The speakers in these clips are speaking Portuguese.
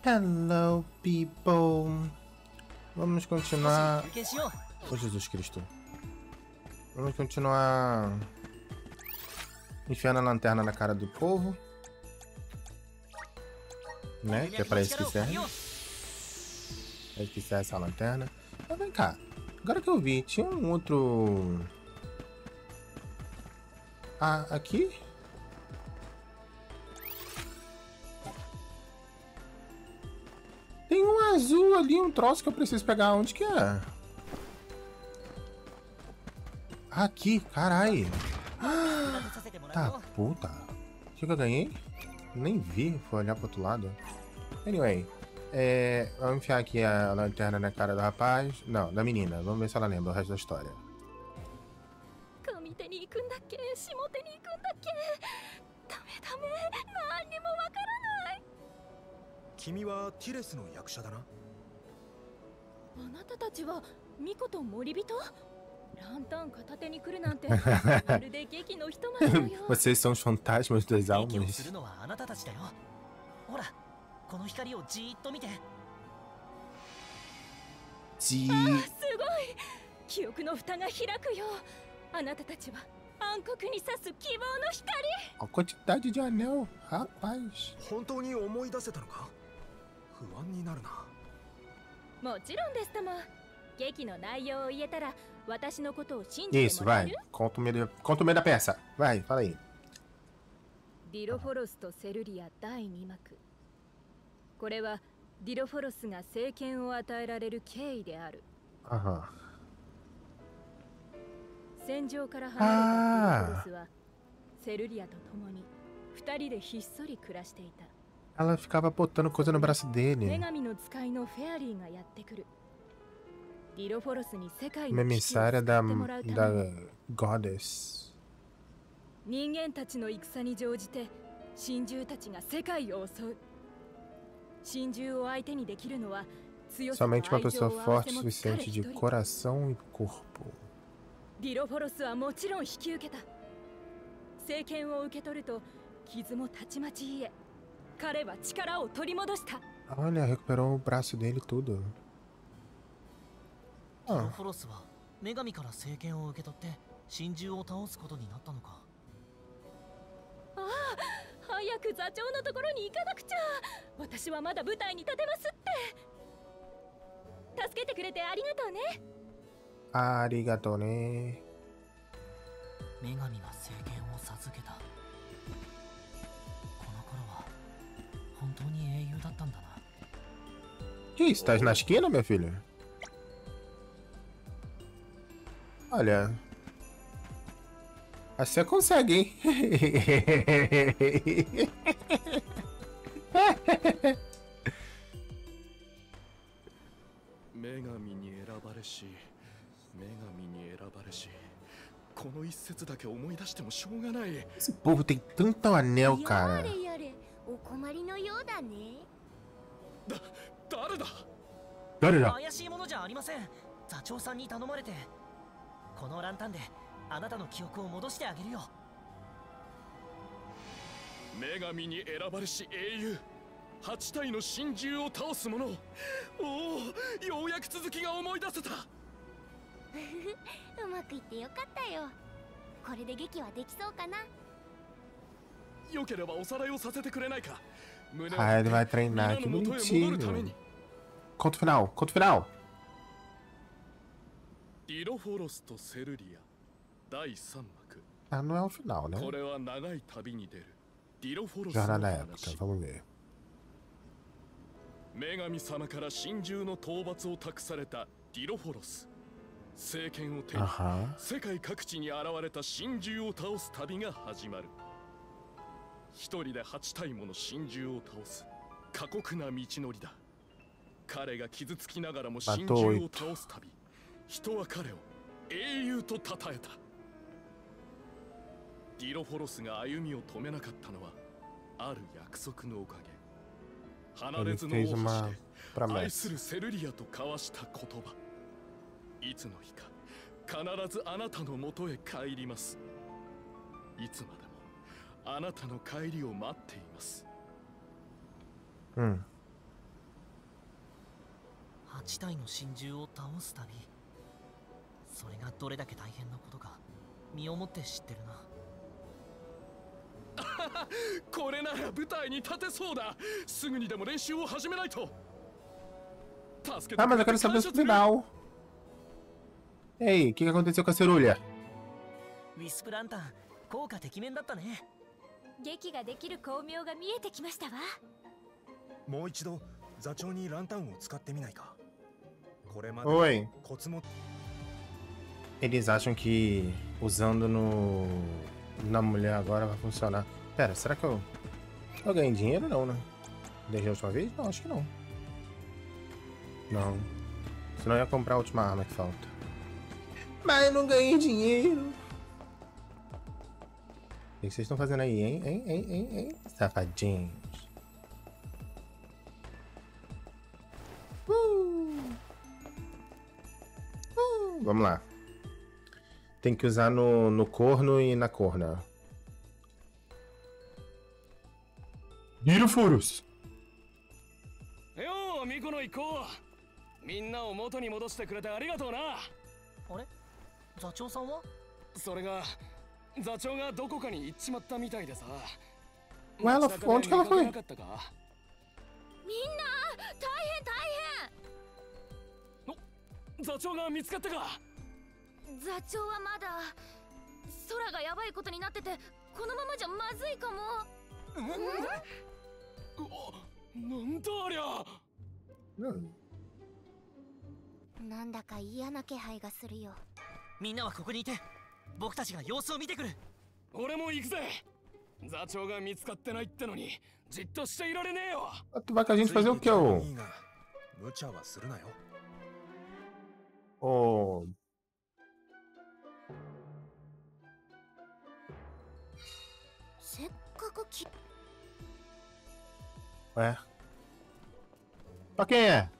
Hello, people. Vamos continuar. Oh, Jesus Cristo. Vamos continuar enfiando a lanterna na cara do povo. Né? Que é pra isso que serve. É isso que serve essa lanterna. Mas vem cá. Agora que eu vi, tinha um outro... Ah, aqui? Tem um azul ali, um troço que eu preciso pegar. Onde que é? Aqui, carai. Tá, puta. O que eu ganhei? Nem vi, foi olhar pro outro lado. Anyway, vamos enfiar aqui a lanterna na cara do rapaz. Não, da menina. Vamos ver se ela lembra o resto da história. 君はティレスの役者だな。 あなたたちはミコと森人？ランタン片手に来るなんてまるで劇の人までよ。 Vocês são os fantasmas das almas. するのはあなたたちだよ。ほら、この光をじーっと見て。 すごい。記憶の蓋が開くよ。あなたたちは暗黒に差す希望の光。 A quantidade de anel, rapaz. 本当に思い出せたのか？不安になるな。 もちろんですとも。劇の内容を言えたら私のことを信じてもらえる？ Isso, vai. Conta o meio da peça. Vai, fala aí. ディロフォロスとセルリア第2幕。これはディロフォロスが聖剣を与えられる経緯である。 Aham. 戦場から離れたディロフォロスはセルリアと共に2人でひっそり暮らしていた。 Ela ficava botando coisa no braço dele. 女神の使いのフェアリーがやってくる。ディロフォロスに世界 Uma の危機を emissária 救ってもらうために da Goddess. 人間たちの戦に乗じて神獣たちが世界を襲う。神獣を相手にできるのは強さと Somente uma 愛情 pessoa を合わ forte せ o 持つ彼 suficiente 一 de 人。 coração e corpo. ディロフォロスはもちろん引き受けた。聖剣を受け取ると傷もたちまち癒え、彼は力を取り戻した。 Olha, recuperou o braço dele tudo. ディロフォロスは女神から聖剣を受け取って神獣を倒すことになったのか。 ああ、早く座長のところに行かなくちゃ。私はまだ舞台に立てますって。助けてくれてありがとうね。 Arigatoね。 女神が聖剣を授けた。この頃は本当に英雄だったんだな。 Que isso? Tá na esquina, minha filha? Olha. Acho que você consegue, hein? 女神に選ばれし、女神に選ばれし。この一節だけ思い出してもしょうがない。 Esse povo tem tanto anel, cara. お困りのようだね。 誰だ？ 誰だ？ 怪しいものじゃありません。座長さんに頼まれて。このランタンであなたの記憶を戻してあげるよ。 女神に選ばれし英雄、8体の神獣を倒す者。おお、ようやく続きが思い出せた。 うまくいってよかったよ。これで劇はできそうかな。 よければおさらいをさせてくれないか。 Ah, ele vai treinar, que bonitinho. Conto final, conto final. ディロフォロスとセルリア第3幕。 Ah, não é o final, né? これは長い旅に出るディロフォロス Jornada の da época, 話。 vamos ver. 女神様から神獣の討伐を託されたディロフォロス。聖剣を手に Aham. 世界各地に現れた神獣を倒す旅が始まる。一人で8体もの神獣を倒す過酷な道のりだ。彼が傷つきながらも神獣を倒す旅、人は彼を英雄と称えた。ディロフォロスが歩みを止めなかったのはある約束のおかげ。離れずの大橋で愛するセルリアと交わした言葉。いつの日か必ずあなたのもとへ帰ります。いつまでもあなたの帰りを待っています。 地帯の真珠を倒す旅、それがどれだけ大変なことか身をもって知ってるな。 これなら舞台に立てそうだ。すぐにでも練習を始めないと。助けて Ah, mas eu quero saber o final. Ei, o que aconteceu com a cerulha? ウィスプランタン、効果てきめんだったね。 劇ができる巧妙が見えてきましたわ。 もう一度座長にランタンを使ってみないか。これまで Oi. コツも Eles acham que usando na mulher agora vai funcionar. Pera, será que eu ganhei dinheiro? Não, né? Desde a última vez? Não, acho que não. Não. Senão eu ia comprar a última arma que falta. Mas eu não ganhei dinheiro. O que vocês estão fazendo aí, hein? Safadinhos. Vamos lá. Tem que usar no corno e na corna. Diroforos! よう、ミコの一行。みんなを元に戻してくれてありがとうな。 あれ、座長さんは？ それが座長がどこかに行っちまったみたいでさ。 Ué, ela, onde que ela foi? みんな大変。 座長が見つかったか。 座長はまだ空がやばいことになってて、このままじゃまずいかも。 なんだありゃ。 なんだか嫌な気配がするよ。 みんなはここにいて、僕たちが様子を見てくる。 俺も行くぜ。座長が見つかってないってのにじっとしていられねえよ。 Tu vai com a gente fazer o que, ô? 無茶はするなよ。 Ô. せっかく Ué? Pra quem é? あれ、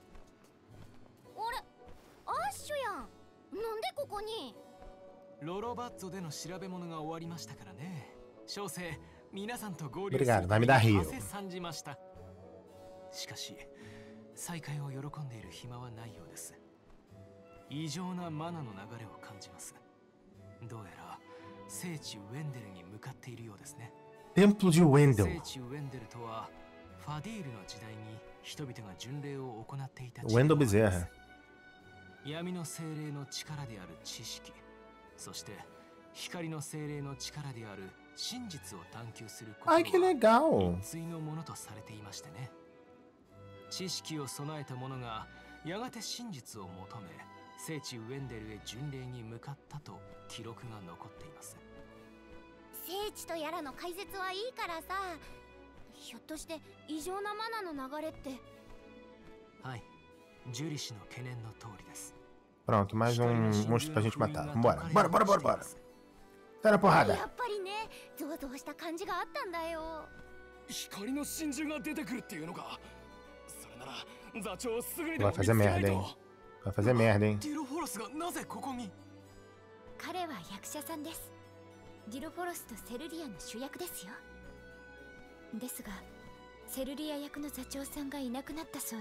アッシュやん。なんでここに？ ロロバッツォでの調べ物が終わりましたからね。小生、皆さんと合流 Obrigado, vai me dar rio. 参じました。しかし、再会を喜んでいる暇はないようです。異常なマナの流れを感じます。どうやら聖地ウェンデルに向かっているようですね。 Templo de Wendel. 聖地ウェンデルとはファディールの時代に人々が巡礼を行っていた Wendel Bezerra. 闇の精霊の力である知識、そして光の精霊の力である真実を探求することは Ai, que legal! 対のものとされていましてね。知識を備えた者がやがて真実を求め、聖地ウェンデルへ巡礼に向かったと記録が残っています。 聖地とやらの解説はいいからさ、ひょっとして異常なマナの流れって？ はい、ジュリ氏の懸念の通りです。 Pronto, mais monstro pra gente matar. Vambora. Bora. Sai na porrada. やっぱりね、ゾワゾワした感じがあったんだよ。 光の真珠が出てくるっていうのか。それなら座長すぐにで Vai も見つ fazer けない merda, と。 hein? Vai fazer merda, hein? ディロフォロスがなぜここに？ 彼は役者さんです。ディロフォロスとセルリアの主役ですよ。ですが、セルリア役の座長さんがいなくなったそうで。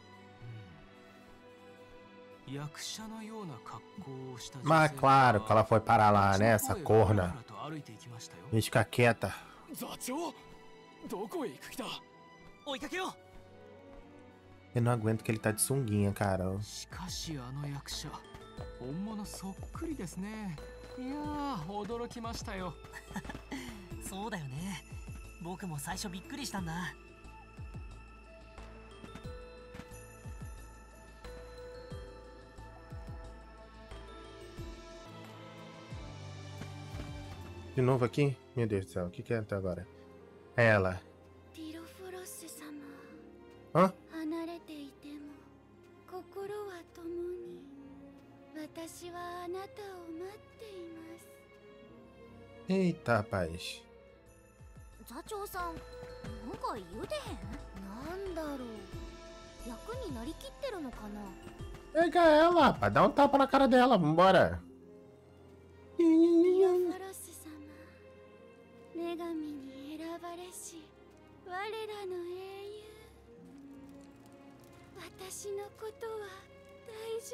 役者のような格好をした Mas claro que ela foi parar lá, né? Essa corna. Gente, fica quieta. 座長、どこへ行く気だ。 追いかけよう。 Eu não aguento que ele tá de sunguinha, cara. しかしあの役者、本物そっくりですね。いやー、驚きましたよ。 そうだよね。僕も最初びっくりしたんだ。 De novo aqui? Meu Deus do céu, o que é até agora? É ela. ディロフォロス様。 Hã? 離れていても心は共に。私はあなたを待っています。 Eita, rapaz. 座長さん、なんか言うてへん？なんだろう。役になりきってるのかな？ Pega ela, rapaz. Dá um tapa na cara dela, vambora. ディロフォロス様、女神に選ばれし我らの英雄。 私のことは大丈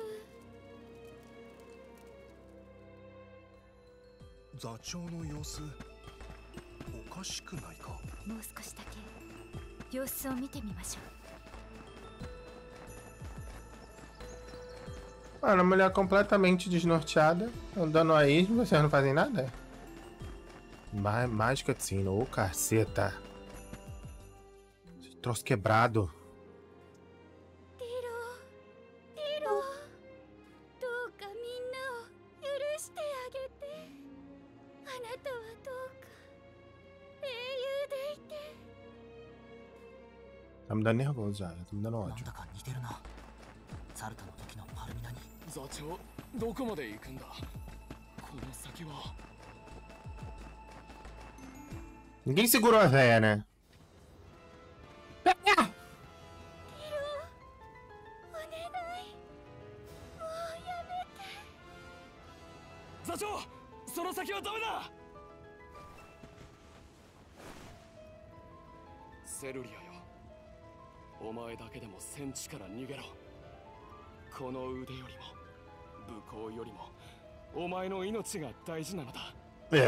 座長の様子おかしくないか。 夫。もう少しだけ様子を見てみましょう。 Mano, a mulher completamente desnorteada, andando aí, vocês não fazem nada? Mais cutscene, ô caceta. Esse troço quebrado. ディロ、どうかみんなを許してあげて。あなたはどうか英雄でいて。 Tá me dando nervoso já, tá me dando なん ódio. だか似てるな。サルタの時のパルミナに。 座長、どこまで行くんだ。この先は。 Ninguém segurou a véia, né? お願い、もうやめて。 座長、その先はダメだ。セルリアよ、お前だけでも戦地から逃げろ。この腕よりも武功よりもお前の命が大事なのだ。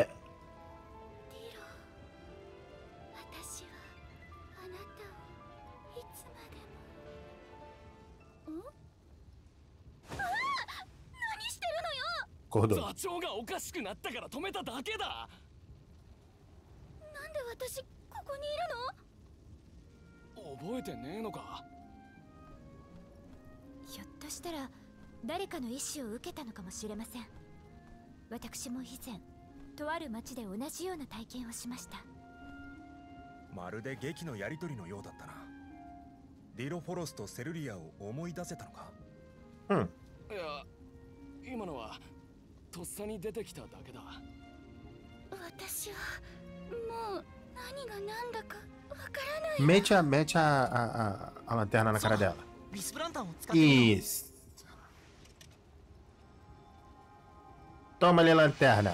私はあなたをいつまでも。ん？ああ！何してるのよ。 座長がおかしくなったから止めただけだ。 なんで私ここにいるの？ 覚えてねえのか。 ひょっとしたら誰かの意思を受けたのかもしれません。私も以前とある町で同じような体験をしました。 まるで劇のやり取りのようだったな。ディロフォロスとセルリアを思い出せたのか。 うん。 いや、今のはとっさに出てきただけだ。 私はもう何が何だかわからない。 Mete a lanterna na cara dela. ビスプランタンを使ってみよう。 Isso. Toma ali a lanterna.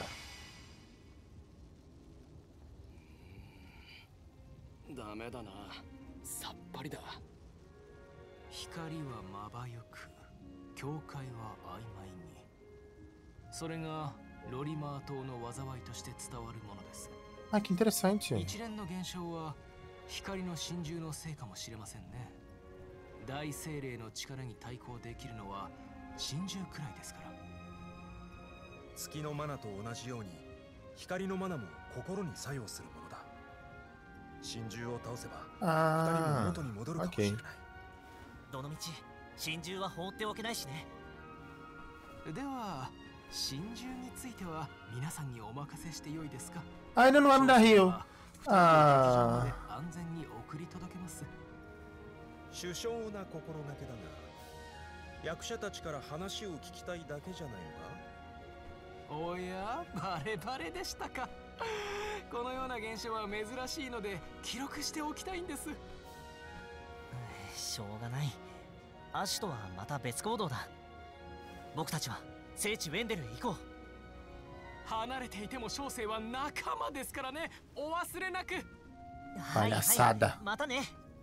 ダメだな。さっぱりだ。 光はまばゆく、境界は曖昧に。それがロリマー島の災いとして伝わるものです。 Ah, que interessante. 一連の現象は光の真珠のせいかもしれませんね。大精霊の力に対抗できるのは真珠くらいですから。 月のマナと同じように光のマナも心に作用するものだ。真珠を倒せば二人も元に戻るかもしれない。 どのみち真珠は放っておけないしね。 では真珠については皆さんにお任せしてよいですか。 Ainda não vai me dar rio. 安全に送り届けます。 殊勝な心がけだが、役者たちから話を聞きたいだけじゃないのか。 おや、バレバレでしたか。このような現象は珍しいので記録しておきたいんです。 しょうがない。アシュとはまた別行動だ。僕たちは聖地ウェンデルへ行こう。 離れていても小生は仲間ですからね。お忘れなく。 Palhaçada. またね。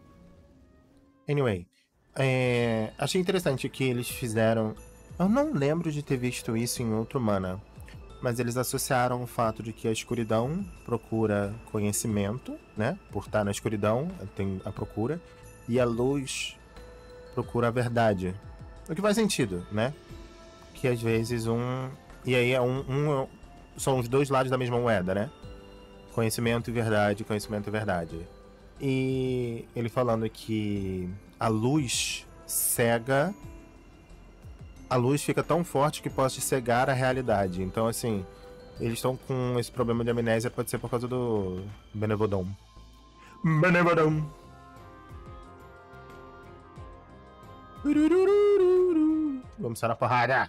Anyway, achei interessante que eles fizeram. Eu não lembro de ter visto isso em outro mana, mas eles associaram o fato de que a escuridão procura conhecimento, né? Por estar na escuridão, tem a procura, e a luz procura a verdade. O que faz sentido, né? Que às vezes e aí são os dois lados da mesma moeda, né? Conhecimento e verdade, conhecimento e verdade. E ele falando que a luz cega. A luz fica tão forte que pode cegar a realidade. Então, assim, eles estão com esse problema de amnésia, pode ser por causa do Benevodon. Benevodon! Vamos sair na porrada!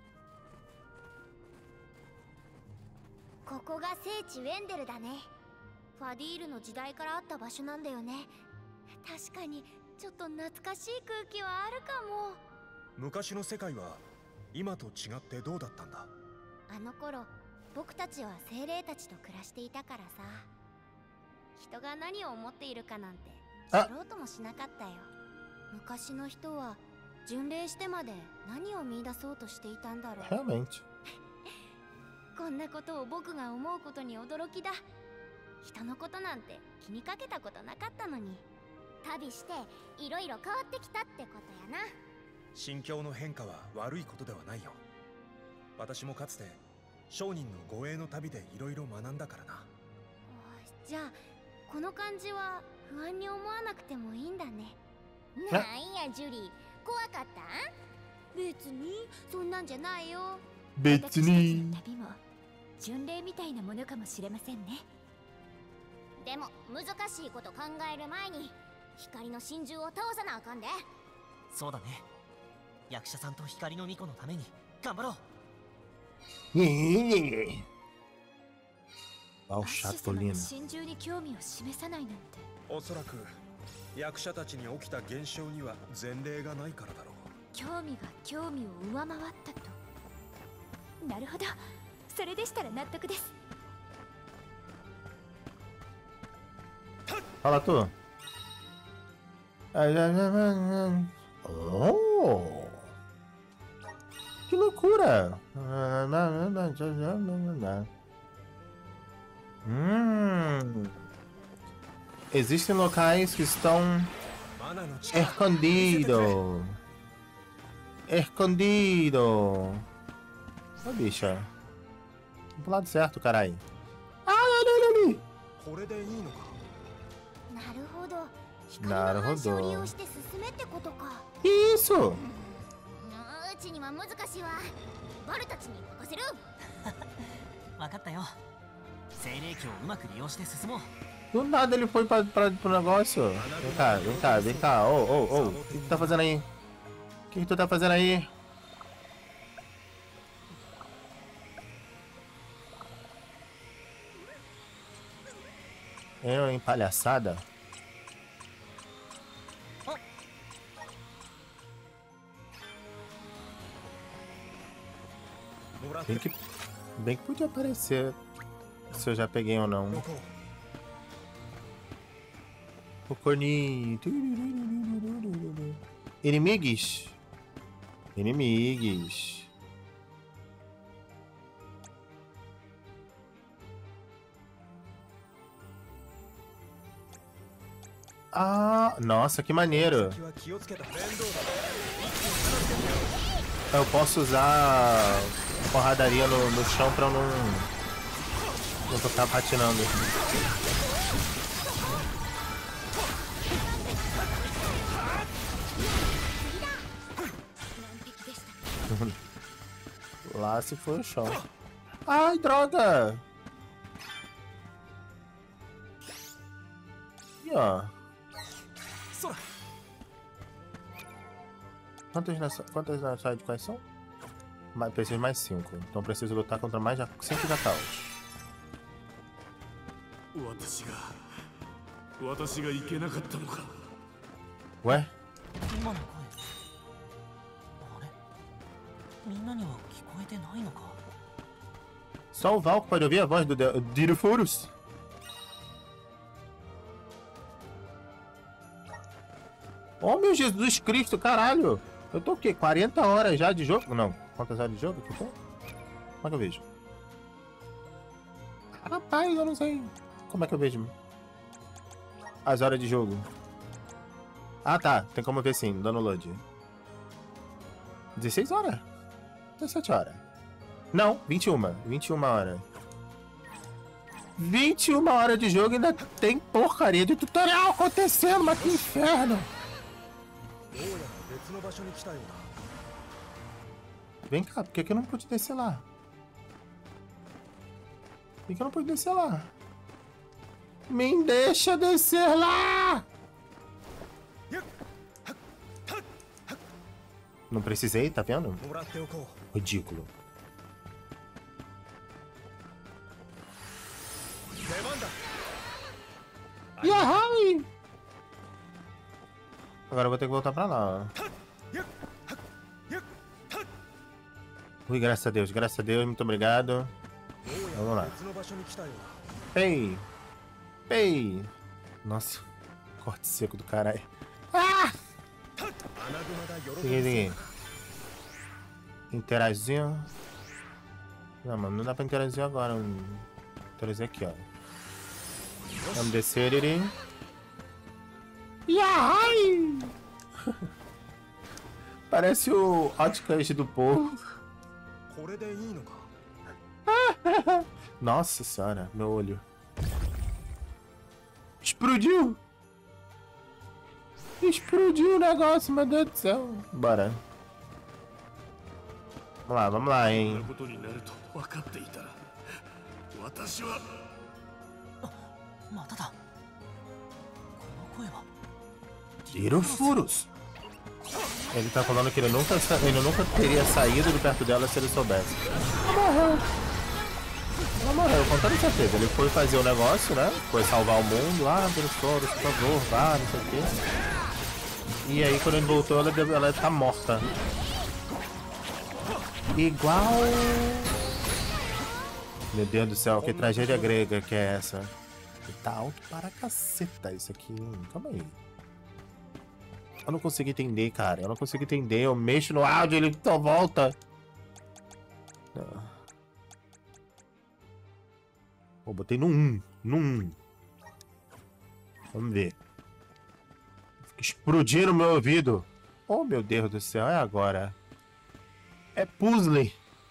ここが聖地ウェンデルだね。ファディールの時代からあった場所なんだよね。確かにちょっと懐かしい空気はあるかも。 昔の世界は今と違ってどうだったんだ。 あの頃僕たちは精霊たちと暮らしていたからさ、人が何を思っているかなんて知ろうともしなかったよ。 昔の人は巡礼してまで何を見出そうとしていたんだろう。 Realmente. こんなことを僕が思うことに驚きだ。人のことなんて気にかけたことなかったのに。旅していろいろ変わってきたってことやな。 心境の変化は悪いことではないよ。私もかつて商人の護衛の旅でいろいろ学んだからな。 じゃあこの感じは不安に思わなくてもいいんだね。 なんやジュリー、怖かった？別にそんなんじゃないよ。 別に。 旅も巡礼みたいなものかもしれませんね。でも難しいこと考える前に光の真珠を倒さなあかんで。 そうだね。役者さんと光の巫女のために頑張ろう。 あ、o chatolino。 真珠に興味を示さないなんて。 おそらく役者たちに起きた現象には前例がないからだろう。 興味が興味を上回ったと。なるほど、それでしたら納得です。 Fala tu. Oh! Que loucura! Existem locais que estão escondidos. Escondido. Ô, bicha. Pro lado certo, caralho. Ah, ali. これでいいのか。 なるほど。光の反射を利用して進めってことか。 Isso! うちには難しいわ。バルたちに任せる。 わかったよ。精霊気をうまく利用して進もう。 Do nada ele foi pro negócio. Vem cá. Ô. O que tu tá fazendo aí? O que tu tá fazendo aí? Eu, hein, palhaçada. Bem que podia aparecer se eu já peguei ou não. O corninho. Inimigos. Ah, nossa, que maneiro. Eu posso usar porradaria no chão pra eu não ficar patinando. Lá se foi o chão. Ai, droga! E ó. Quantas na side quais são? Preciso de mais 5. Então preciso lutar contra mais 5 Jataus. Ué? Só o Valk pode ouvir a voz do Dirifurus? Oh, meu Jesus Cristo, caralho! Eu tô o quê? 40 horas já de jogo? Não. Quantas horas de jogo que eu tô? Como é que eu vejo? Rapaz, eu não sei. Como é que eu vejo as horas de jogo? Ah, tá. Tem como ver sim, dando load. 16 horas? 17 horas. Não, 21. 21 horas. 21 horas de jogo e ainda tem porcaria de tutorial acontecendo, mas que inferno! Vem cá, por que eu não pude descer lá? Por que eu não pude descer lá? Me deixa descer lá! Não precisei, tá vendo? Ridículo. Yahai! Agora eu vou ter que voltar pra lá. Ui, graças a Deus, muito obrigado. Vamos lá. Pei! Nossa, corte seco do caralho. Ah! Peguei. Interagir. Não, mano, não dá pra interagir agora. Interagir aqui, ó. Vamos descer, ele. Yahai! Parece o Outcast do povo. Nossa senhora, meu olho. Explodiu! Explodiu o negócio, meu Deus do céu. Bora. Vamos lá, hein. Tirofuros. Ele tá falando que ele nunca teria saído de perto dela se ele soubesse. Ela morreu, com toda certeza. Ele foi fazer o negócio, né? Foi salvar o mundo. Ah, Tirofuros, por favor, vá, não sei o quê. E aí, quando ele voltou, ela tá morta. Igual... Meu Deus do céu, que tragédia grega que é essa? Tá alto para caceta isso aqui, hein? Calma aí. Eu não consigo entender, cara. Eu não consigo entender. Eu mexo no áudio, ele só volta. Pô, botei no 1. No 1. Vamos ver. Fica explodindo o meu ouvido. Oh, meu Deus do céu. É agora. É puzzle.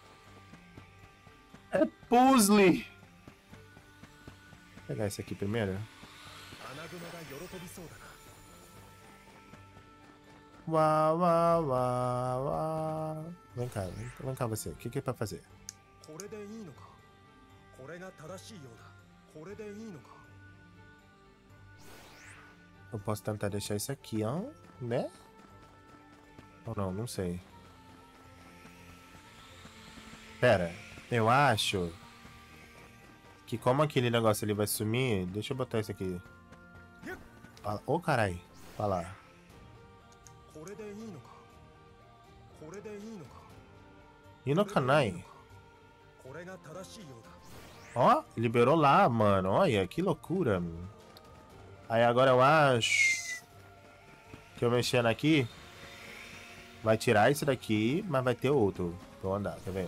É puzzle. Vou pegar esse aqui primeiro. Vem cá você. O que é pra fazer? Eu posso tentar deixar isso aqui, ó, né? Ou não, não sei. Pera, eu acho que como aquele negócio ali vai sumir, deixa eu botar isso aqui. Ô, carai, vai lá. Inokanai. Ó, liberou lá, mano. Olha, que loucura. Aí agora eu acho que eu mexendo aqui vai tirar isso daqui, mas vai ter outro pra eu andar, tá vendo?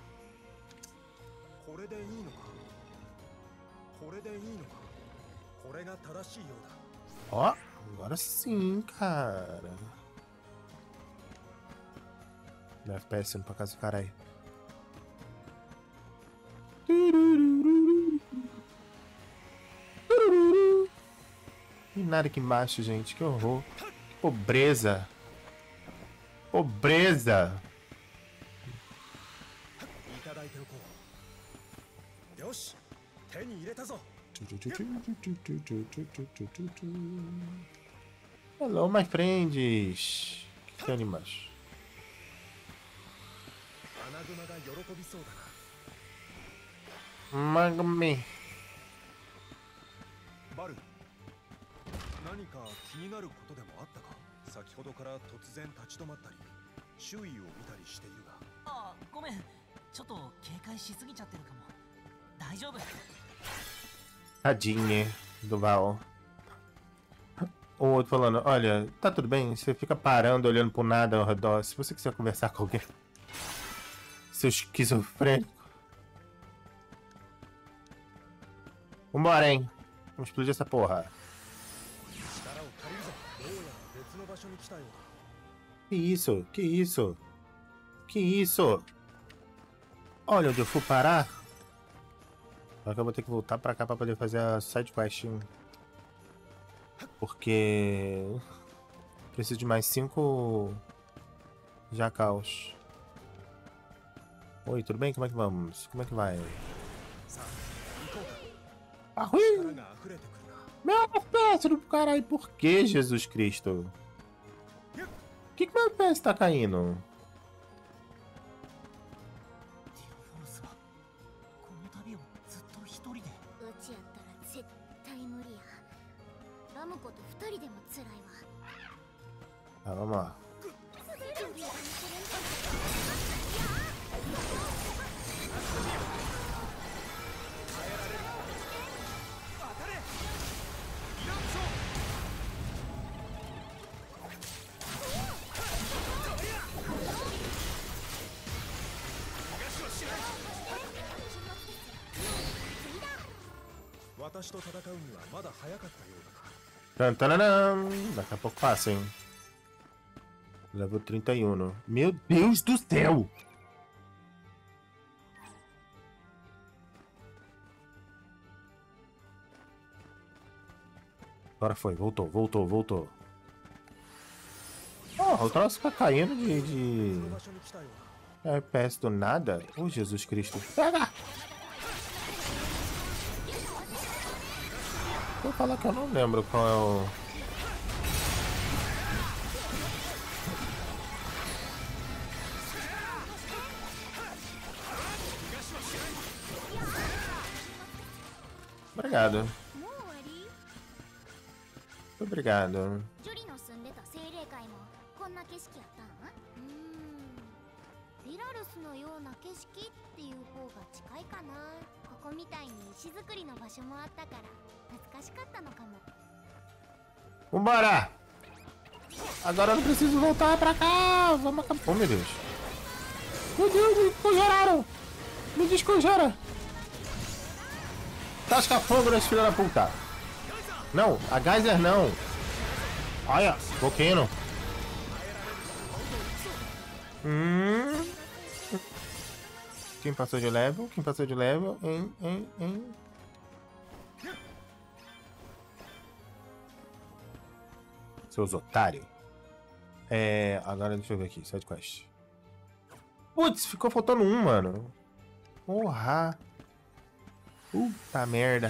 Ó, agora sim, cara. Meu FPS indo pra casa do caralho. E nada aqui embaixo, gente. Que horror. Que pobreza. Pobreza. Hello, my friends. Que tem ali embaixo? Magme. バル、何か気になることでもあったか。先ほどから突然立ち止まったり、周囲を見たりしているが。 あ、ごめん。ちょっと警戒しすぎちゃってるかも。大丈夫。 Tadinha do Val. O outro falando, olha, tá tudo bem, você fica parando, olhando pro nada ao redor. Se você quiser conversar com alguém, seu esquizofrênico. Vambora, hein? Vamos explodir essa porra. Que isso? Que isso? Que isso? Olha onde eu fui parar. Agora que eu vou ter que voltar pra cá pra poder fazer a side quest. Porque preciso de mais 5 jacaus. Oi, tudo bem? Como é que vamos? Como é que vai? Arrui! Meu FPS do caralho, por que, Jesus Cristo? Que meu FPS tá caindo? Tá, vamos lá. Tantanã. Daqui a pouco passa, hein? Level 31. Meu Deus do céu! Agora foi, voltou. Oh, o troço fica caindo de FPS do nada. Oh, Jesus Cristo. Pega! Vou falar que eu não lembro qual é o... Obrigado. Obrigado. リラルスのような景色っていう方が近いかな。ここみたいに石造りの場所もあったから懐かしかったのかも。 Vambora! Agora eu não preciso voltar pra cá. Vamos acabar. Oh, meu Deus. Meu Deus, me congelaram. Me descongela. Tasca fogo nesse filho da puta. Não, a Geyser não. Olha, volcano. Quem passou de level? Quem passou de level? Hein? Seus otários. Agora deixa eu ver aqui. Side quest. Putz, ficou faltando um, mano. Porra. Puta merda.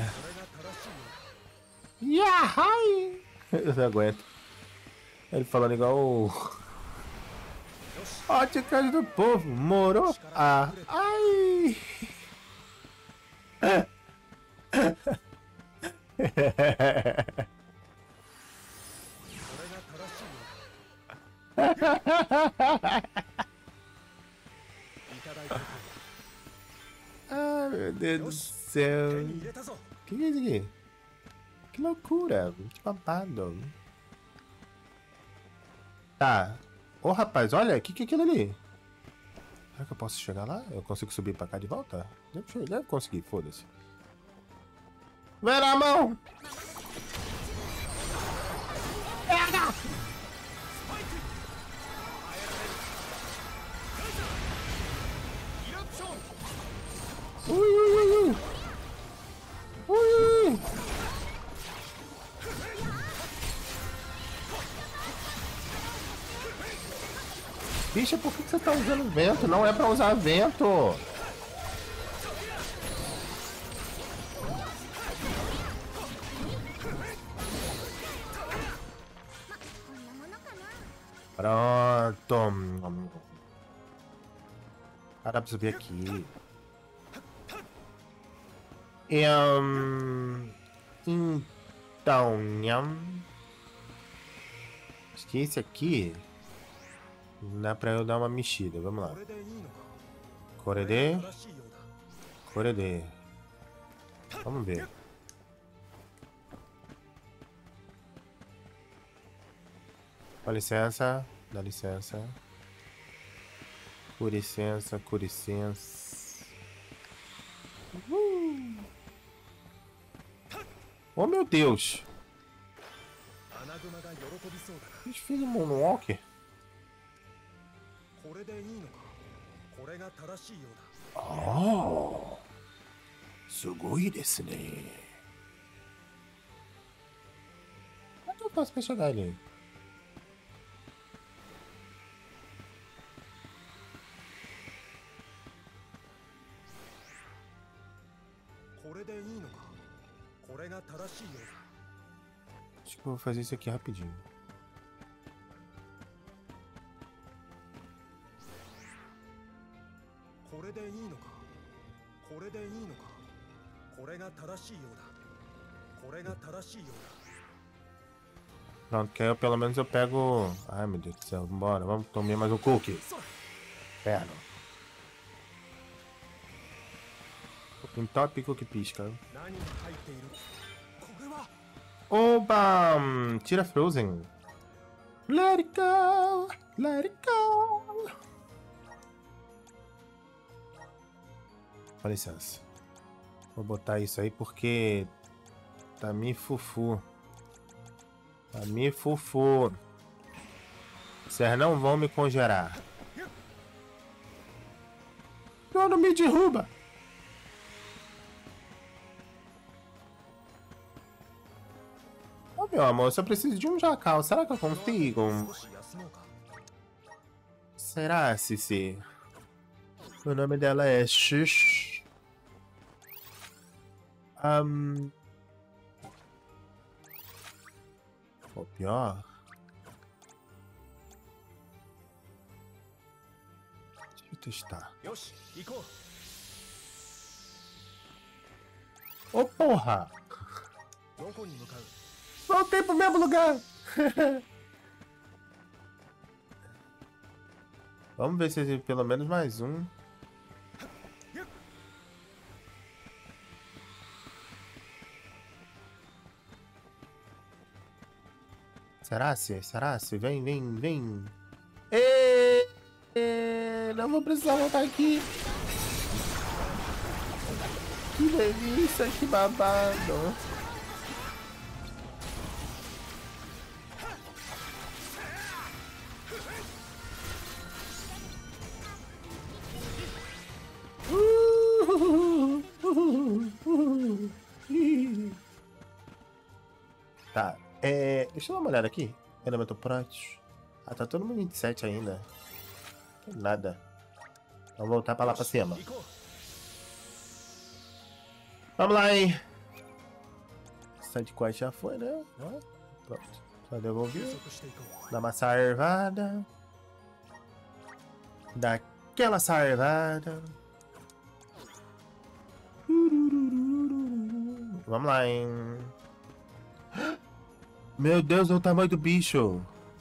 Yahai! Eu não aguento. Ele falando igual ótica do povo. Morou? Ai! Ah, meu Deus do céu. Que é isso aqui? Que loucura. Que babado. Tá. Ô, rapaz, olha. O que é aquilo ali? Será que eu posso chegar lá? Eu consigo subir pra cá de volta? Deve conseguir, foda-se. Vem na mão! Pega! Ui! Bicha, por que você tá usando vento? Não é pra usar vento! Pronto! Dá pra subir aqui. Então, acho que esse aqui dá pra eu dar uma mexida. Vamos lá. Corede. Vamos ver. Com licença. Dá licença. Com licença. Oh, meu Deus! Eles fez um moonwalker? Oh! Sugoi desu ne. Como é que eu faço pra chegar ali? Acho que eu vou fazer isso aqui rapidinho. Pronto, que aí eu, pelo menos eu pego... Ai, meu Deus do céu, vambora, vamos tomar mais um cookie. Pera. Cookie top, cookie pisca. Opa! Tira Frozen. Let it go! Let it go! Com licença. Vou botar isso aí porque Tá me fufu. Tá me fufu. Vocês não vão me congelar. Não me derruba. Oh, meu amor, eu só preciso de um jacal. Será que eu consigo? Será, Cici? O nome dela é Xuxa. O pior. Deixa eu testar. Ô, porra! Voltei pro mesmo lugar! Vamos ver se existe pelo menos mais um. Será? Vem, vem, vem. Não vou precisar voltar aqui. Que delícia, que babado. Tá, deixa eu dar uma olhada aqui. Elemento prático. Ah, tá todo mundo 27 ainda. Nada. Vamos voltar pra lá pra cima. Vamos lá, hein? Sidequest já foi, né? Pronto. Só devolver. Dá uma sarvada. Daquela sarvada. Vamos lá, hein? Meu Deus, olha o tamanho do bicho.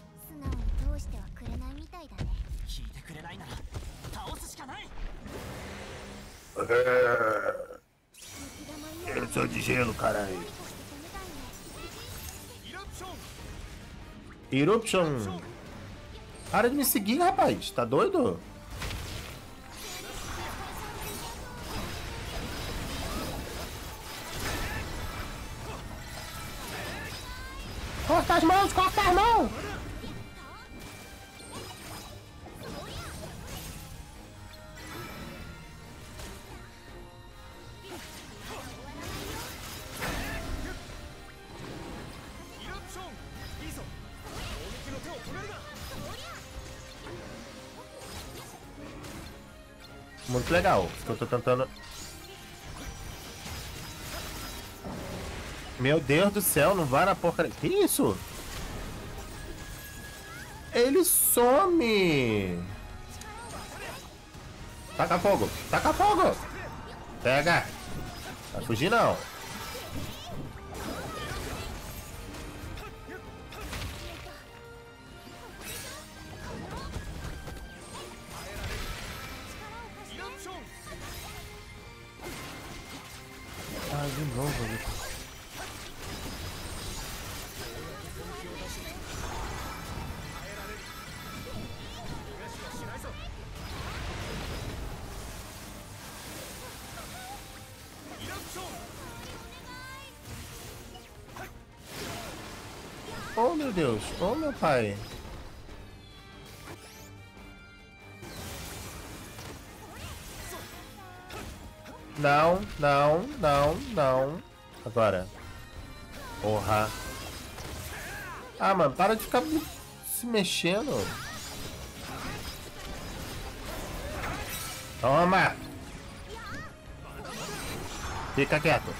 Eu sou de gelo, caralho. Eruption. Para de me seguir, rapaz. Tá doido? Corta as mãos, corta as mãos! Muito legal. Eu tô tentando... Meu Deus do céu, não vai na porcaria. Que isso? Ele some! Taca fogo! Taca fogo! Pega! Vai fugir não! Ah, de novo, né? Oh meu Deus, oh meu pai. Não, não, não, não. Agora. Porra. Ah, mano, para de ficar se mexendo. Toma. Fica quieto.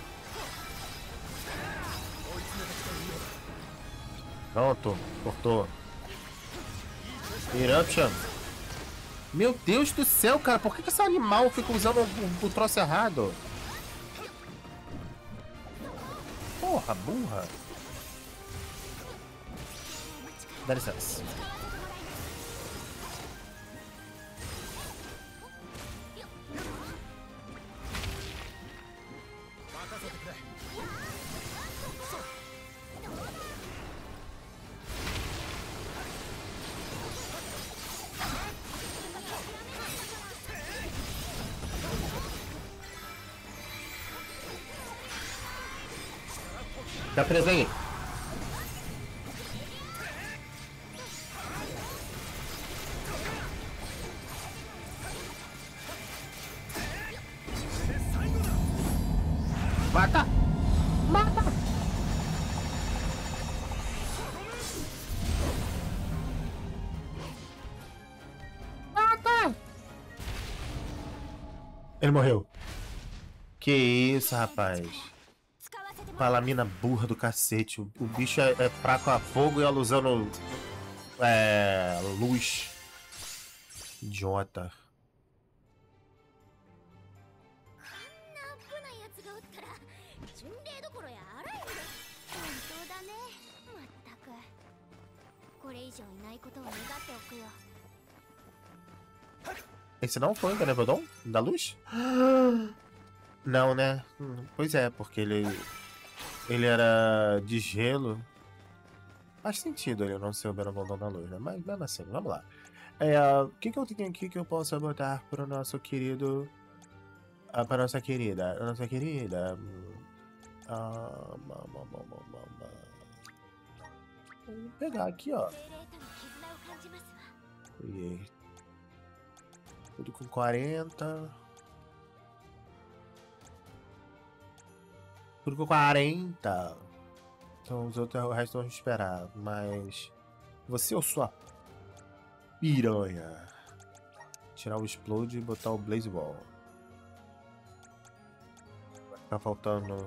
Pronto, cortou. Eruption. Meu Deus do céu, cara. Por que esse animal fica usando o troço errado? Porra, burra. Dá licença. Tá preso aí. Mata! Mata! Mata! Ele morreu. Que isso, rapaz. Palamina burra do cacete. O bicho é fraco a fogo e ela usando luz. Idiota. Esse não foi o Benevodon da luz? Não, né? Pois é, porque ele era de gelo. Faz sentido ele não ser o Benevodon da luz, né? Mas mesmo assim, vamos lá. O que eu tenho aqui que eu possa botar para o nosso querido... para nossa querida. Nossa querida... Vou pegar aqui, ó. Tudo com 40. Tudo com 40. Então os outros, o resto vamos esperar. Mas você ou sua piranha? Tirar o Explode e botar o Blaze Ball. Vai ficar faltando.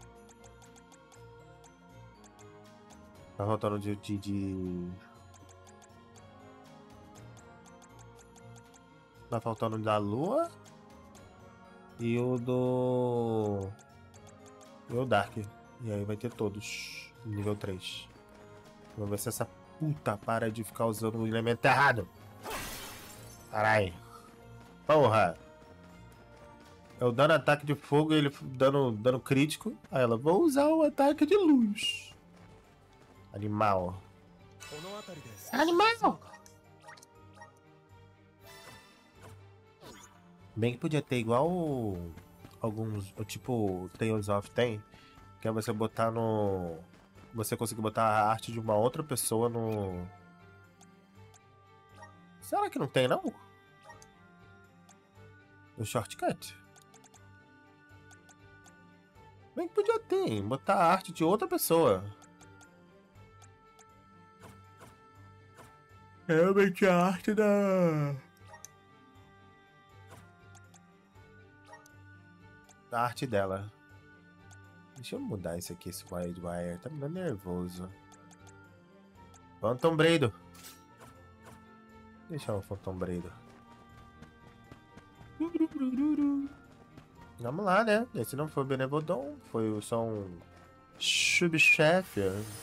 Tá faltando Tá faltando da Lua e o do... E o Dark. E aí vai ter todos. Nível 3. Vamos ver se essa puta para de ficar usando o elemento errado. Caralho. Porra. Eu dando ataque de fogo e ele dando crítico. Aí ela, vou usar o ataque de luz. Animal. Animal! Bem que podia ter igual alguns, tipo Tales of tem, que é você botar no... Você conseguir botar a arte de uma outra pessoa no... Será que não tem, não? No shortcut? Bem que podia ter, botar a arte de outra pessoa. Realmente a arte da arte dela. Deixa eu mudar isso aqui, esse Wildwire. Tá me dando nervoso. Phantom Braido. Deixa o Phantom Braido. Vamos lá, né? Esse não foi o Benevodon. Foi só um subchefe.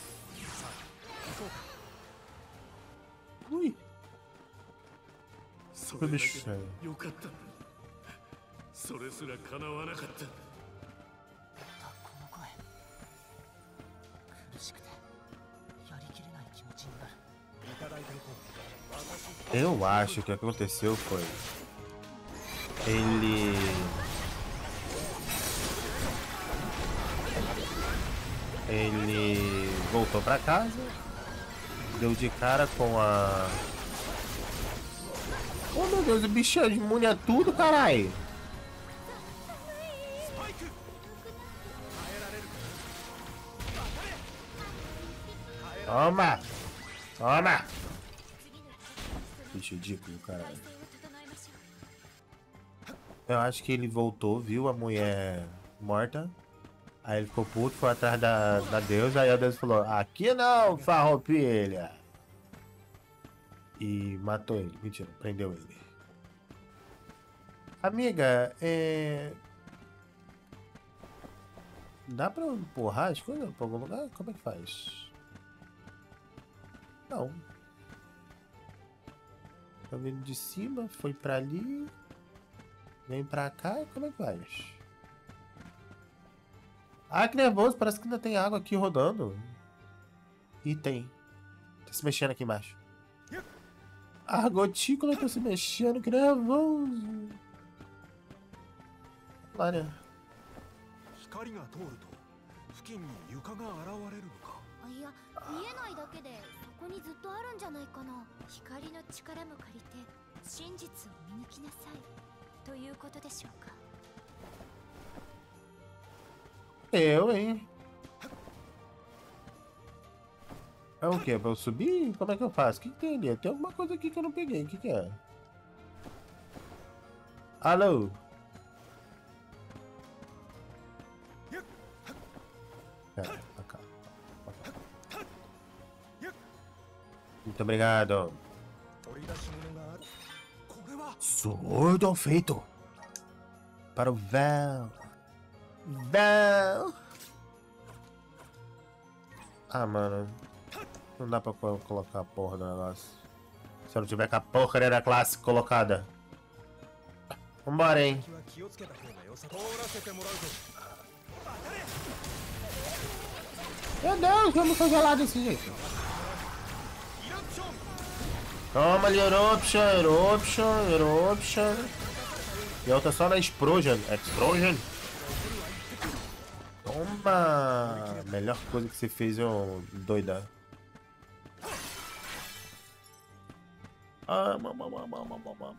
Ui. Subchefe. Eu acho que o que aconteceu foi... Ele voltou pra casa, deu de cara com a... Oh meu Deus, o bicho é imune a tudo, caralho! Toma! Toma! Bicho ridículo, caralho. Eu acho que ele voltou, viu a mulher morta. Aí ele ficou puto, foi atrás da deusa. Aí a deusa falou, aqui não, farroupilha. E matou ele. Mentira, prendeu ele. Amiga, dá pra empurrar as coisas pra algum lugar? Como é que faz? Não. Tá vindo de cima, foi pra ali. Vem pra cá, como é que faz? Ah, que nervoso, parece que ainda tem água aqui rodando. E tem. Tá se mexendo aqui embaixo. A gotícula tá se mexendo, que nervoso. Olha. 近に床が現れるのか。 いや、見えないだけでそこにずっとあるんじゃないかな。光の力も借りて真実を見抜きなさいということでしょうか。 Eu, hein? É o que? É pra eu subir? Como é que eu faço? O que tem ali? Tem alguma coisa aqui que eu não peguei. O que é? Alô? Pra cá. Muito obrigado. Surdo feito para o véu. Véu. Ah, mano. Não dá pra colocar a porra do negócio. Se eu não tiver com a porcaria da classe colocada. Vambora, hein. Meu Deus, como foi gelado desse jeito? Toma ali, Eruption, Eruption, Eruption. E a outra só na Explosion. Explosion. Toma! Melhor coisa que você fez, ô doida. Ah, mamamamamamam.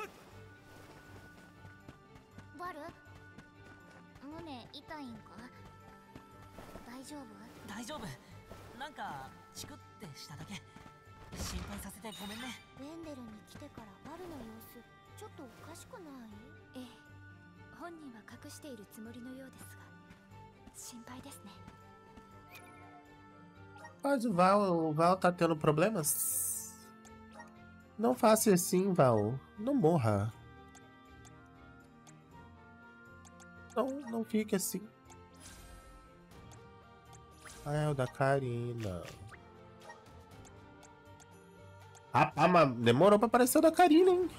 バル、胸痛いんか？大丈夫？ 大丈夫。なんかチクってしただけ。心配させてごめんね。 ベンデルに来てからバルの様子ちょっとおかしくない？ええ、本人は隠しているつもりのようですが心配ですね。 Mas o Val tá tendo problemas? Não faça assim, Val. Não morra. Não fique assim. Ah, é o da Karina. Ah, mas demorou pra aparecer o da Karina, hein?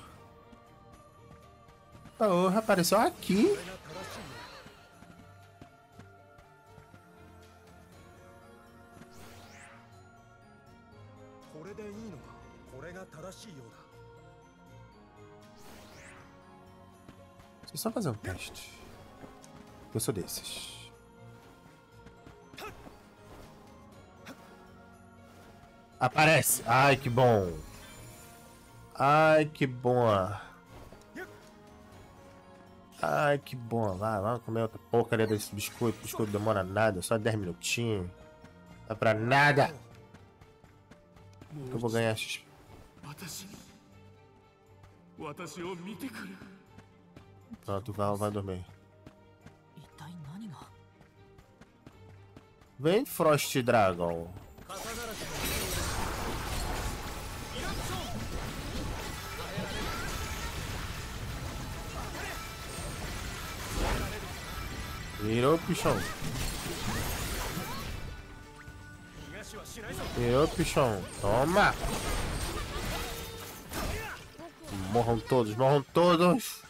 Porra, apareceu aqui. Deixa eu só fazer um teste. Eu sou desses. Aparece! Ai, que bom! Ai, que bom! Ai, que bom! Vai, vamos comer outra porcaria desse biscoito. O biscoito demora nada, só 10 minutinhos. Não dá pra nada! Eu vou ganhar XP. Pronto, vai dormir. Vem, Frost Dragon. Virou pichão. Virou pichão. Toma! Morram todos, morram todos!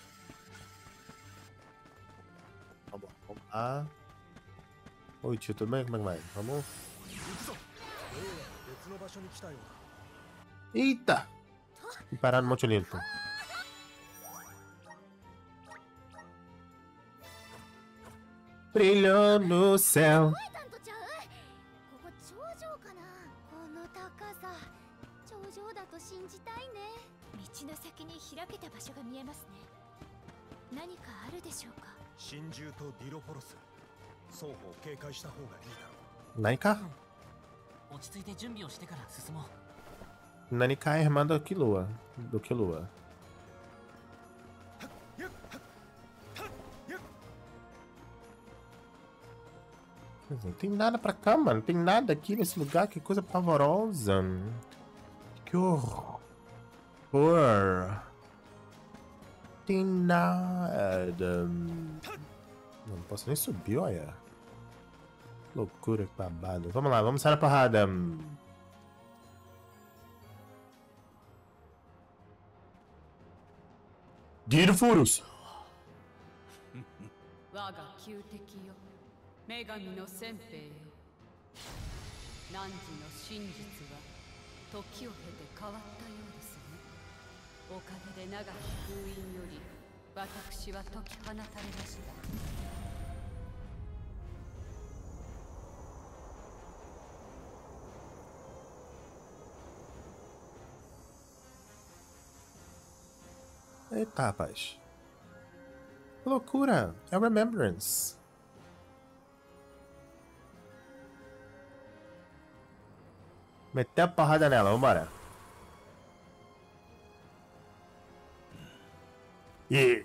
Vamos lá. Oi, tio, tudo bem? Como é que vai? Vamos? Eita! E parar no Monte Olimpo. Brilhou no céu. Nanika? Nanika é irmã do Killua. Não tem nada pra cá, mano. Não tem nada aqui nesse lugar. Que coisa pavorosa. Que horror. Tem nada. Não posso nem subir, olha. Loucura, que babado. Vamos lá, vamos sair a porrada. Dino Furos. 女神の先兵よ、汝の真実は時を経て変わったようですね。おかげで長き封印より私は解き放たれました。 Eita, rapaz. Que loucura. É o Remembrance. Meter a porrada nela, vambora. Yeah.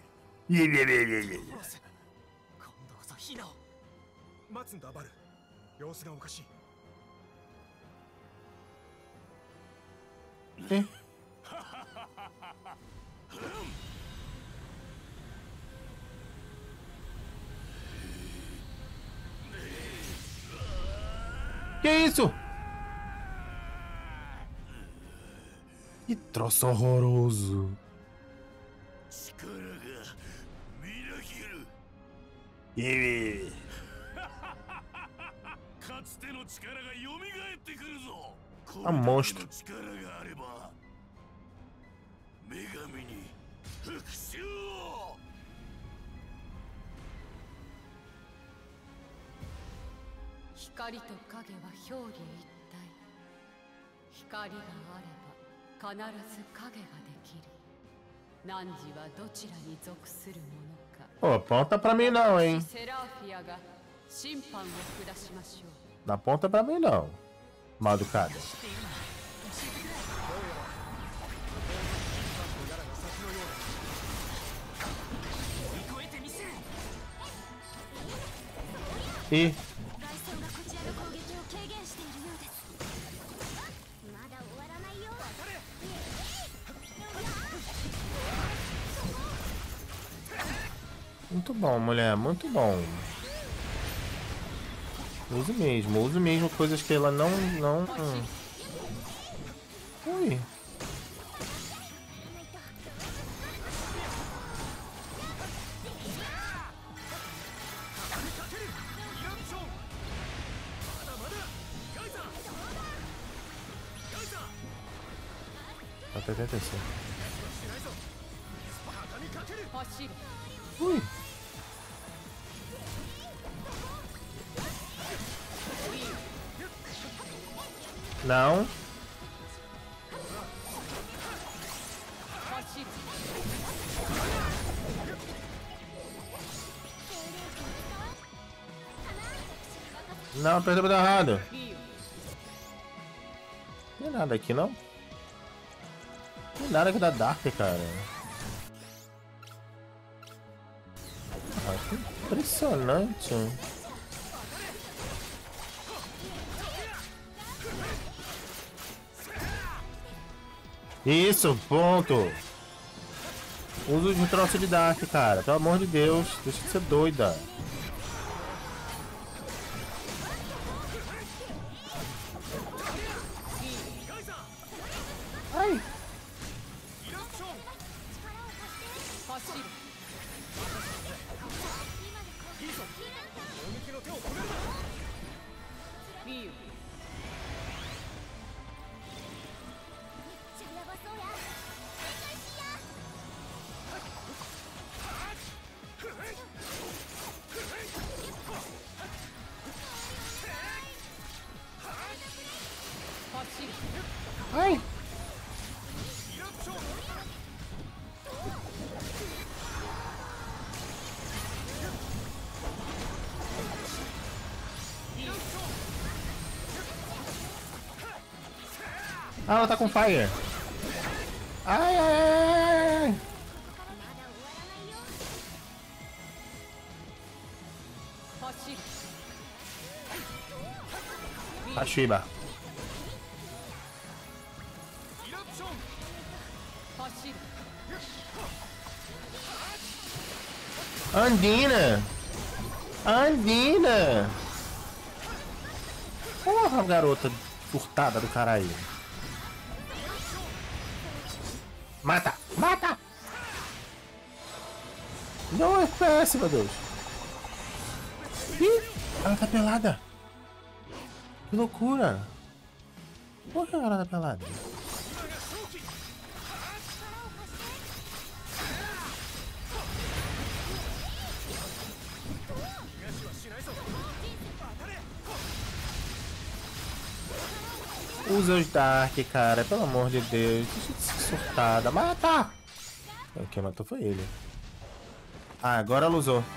Que isso? Que troço horroroso. A monstro. Hikari to kage wa hyōryū ittai. Hikari ga areba, kanarazu kage ga dekiru. Nanji wa dochira ni zokusuru mono ka. Pô, aponta pra mim não, hein? Seraphia ga shimpan o kudashimashou. Não aponta pra mim não, mal educada. E muito bom, mulher, muito bom. Use mesmo coisas que ela não... Ui. Até atenção. Ui. Não. Não, apertei o botão errado. Não tem nada aqui, não? Não tem nada aqui da Dark, cara. Ah, que impressionante. Isso, ponto. Usa os troços de Dark, cara. Pelo amor de Deus, deixa de ser doida. Ai. Ai. Ah, ela tá com fire. Ai, ai, ai, ai. Hashiba. Andina! Andina! Porra, garota furtada do caralho. Mata! Mata! Não, FPS, meu Deus. Ih, ela tá pelada. Que loucura. Por que ela tá pelada? Usa os Dark, cara. Pelo amor de Deus. Deixa de ser surtada. Mata! Quem matou foi ele. Ah, agora ela usou.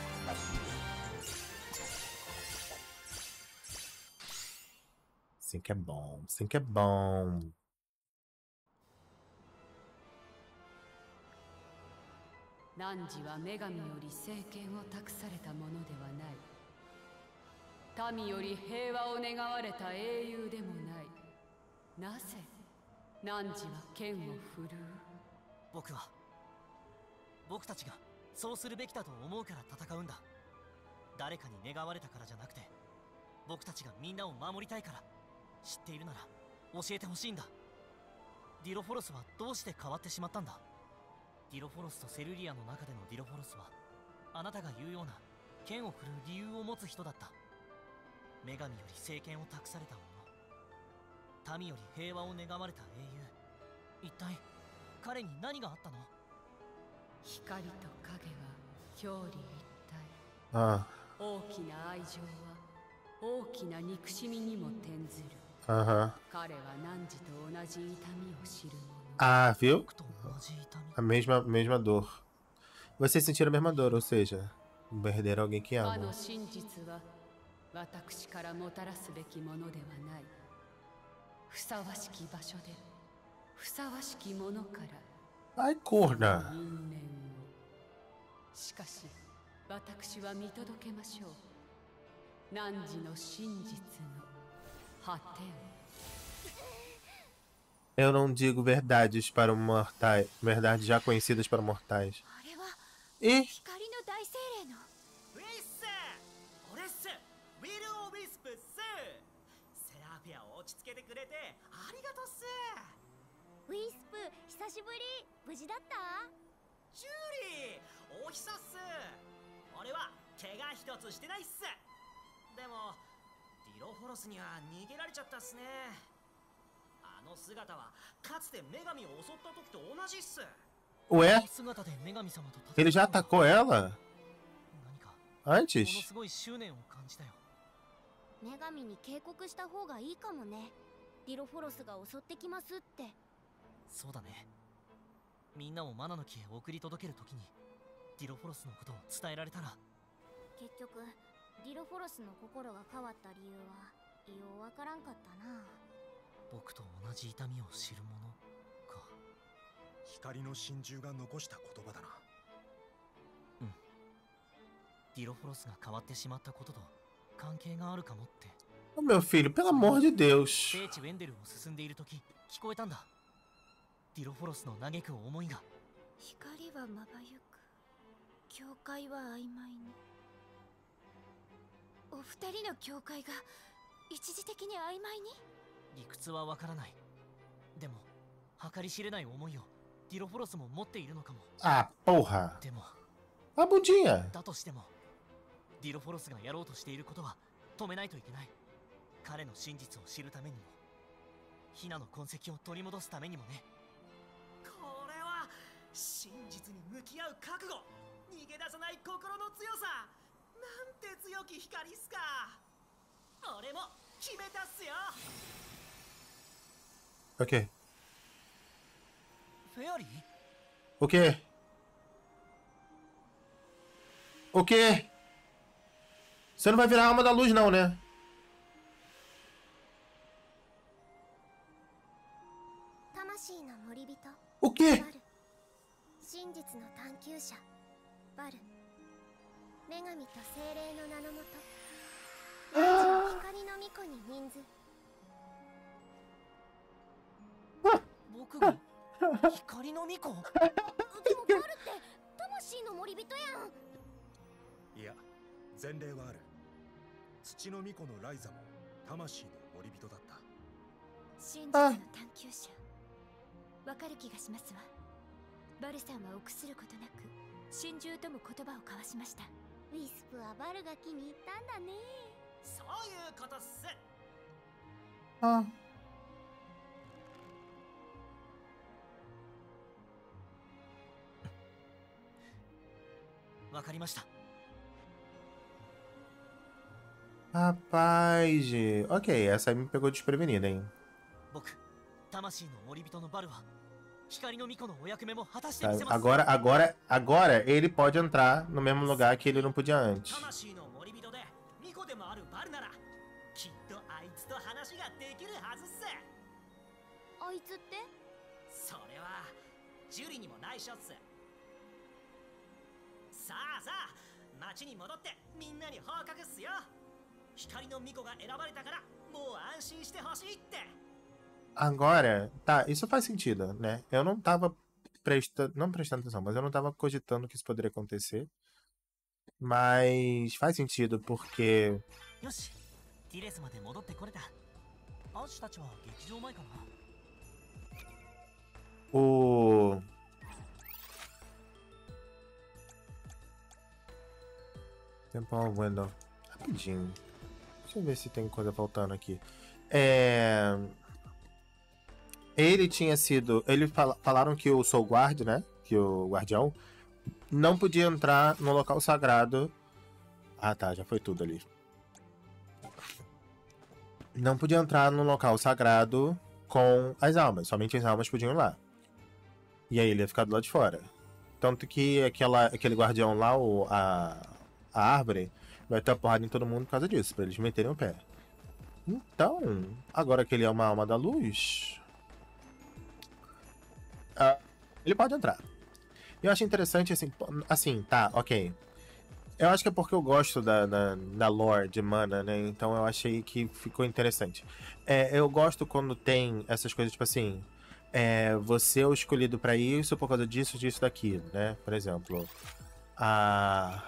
Sim que é bom, sim que é bom. 汝は女神より政権を託されたものではない。民より平和を願われた英雄でもない。なぜ汝は剣を振るう？ 僕たちがそうするべきだと思うから戦うんだ。誰かに願われたからじゃなくて、僕たちがみんなを守りたいから。知っているなら教えてほしいんだ。ディロフォロスはどうして変わってしまったんだ？ディロフォロスとセルリアの中でのディロフォロスは、あなたが言うような剣を振るう理由を持つ人だった。女神より政権を託された者、民より平和を願われた英雄。一体彼に何があったの？ 光と影は表裏一体。 ああ。 大きな愛情は大きな憎しみにも転ずる。 Aham. 彼は汝と同じ痛みを知る者。 Ah, viu? A mesma dor. Vocês sentiram a mesma dor, ou seja, perderam alguém que ama. 私からもたらすべきものではない。ふさわしき場所でふさわしきものから。 Ai, corna! しかし私は見届けましょう。汝の真実の果てを。 Eu não digo verdades para mortais, verdades já conhecidas para mortais. E? Ué? Ele já atacou ela? Antes? 女神に警告した方がいいかもね。ディロフォロスが襲ってきますって。 そうだね。みんなをマナの木へ送り届けるときにディロフォロスのことを伝えられたら。 結局ディロフォロスの心が変わった理由はようわからんかったな。 僕と同じ痛みを知る者か。 光の真珠が残した言葉だな。 うん。ディロフォロスが変わってしまったことと関係があるかもって。 Oh, meu filho, pelo amor de Deus. 聖地ウェンデルを進んでいるとき聞こえたんだ。ディロフォロスの嘆く思いが。 光はまばゆく、境界は曖昧に。お二人の境界が一時的に曖昧に？ 理屈はわからない。でも計り知れない思いをディロフォロスも持っているのかも。 Ah, porra. でも A bundinha. だとしてもディロフォロスがやろうとしていることは止めないといけない。彼の真実を知るためにも、ヒナの痕跡を取り戻すためにもね。 これは真実に向き合う覚悟、逃げ出さない心の強さ、なんて強き光っすか。俺も決めたっすよ。 Ok. フェアリー？ O quê? O quê? Você não vai virar a alma da luz, não, né? O quê? 真実の探求者バル、女神と精霊の名のもと、光の巫女に人数。 僕が光の巫女？でもバルって魂の森人やん。 いや、前例はある。土の巫女のライザも魂の森人だった。 真実の探求者、わかる気がしますわ。バルさんは臆することなく心中とも言葉を交わしました。 ウィスプはバルが気に入ったんだね。 そういうことっす。 あ。 わかりました。 Rapaz, ok, essa aí me pegou desprevenida, hein? 僕、魂の森人のバルは Agora ele pode entrar no mesmo lugar que ele não podia antes. Agora, tá, isso faz sentido, né? Eu não tava não prestando atenção, mas eu não tava cogitando que isso poderia acontecer. Mas faz sentido, porque... O... Tempo window. Rapidinho. Deixa eu ver se tem coisa faltando aqui. Ele tinha sido... Falaram que o Soul Guard, né? Que o guardião não podia entrar no local sagrado. Ah, tá. Já foi tudo ali. Não podia entrar no local sagrado com as almas. Somente as almas podiam ir lá. E aí ele ia ficar do lado de fora. Tanto que aquele guardião lá, a árvore, vai ter porrada em todo mundo por causa disso. Pra eles meterem o pé. Então, agora que ele é uma alma da luz... ele pode entrar. Eu acho interessante, assim, tá, ok. Eu acho que é porque eu gosto da lore de mana, né? Então eu achei que ficou interessante. Eu gosto quando tem essas coisas, tipo assim... você é o escolhido pra isso por causa disso, disso, daquilo, né? Por exemplo, a...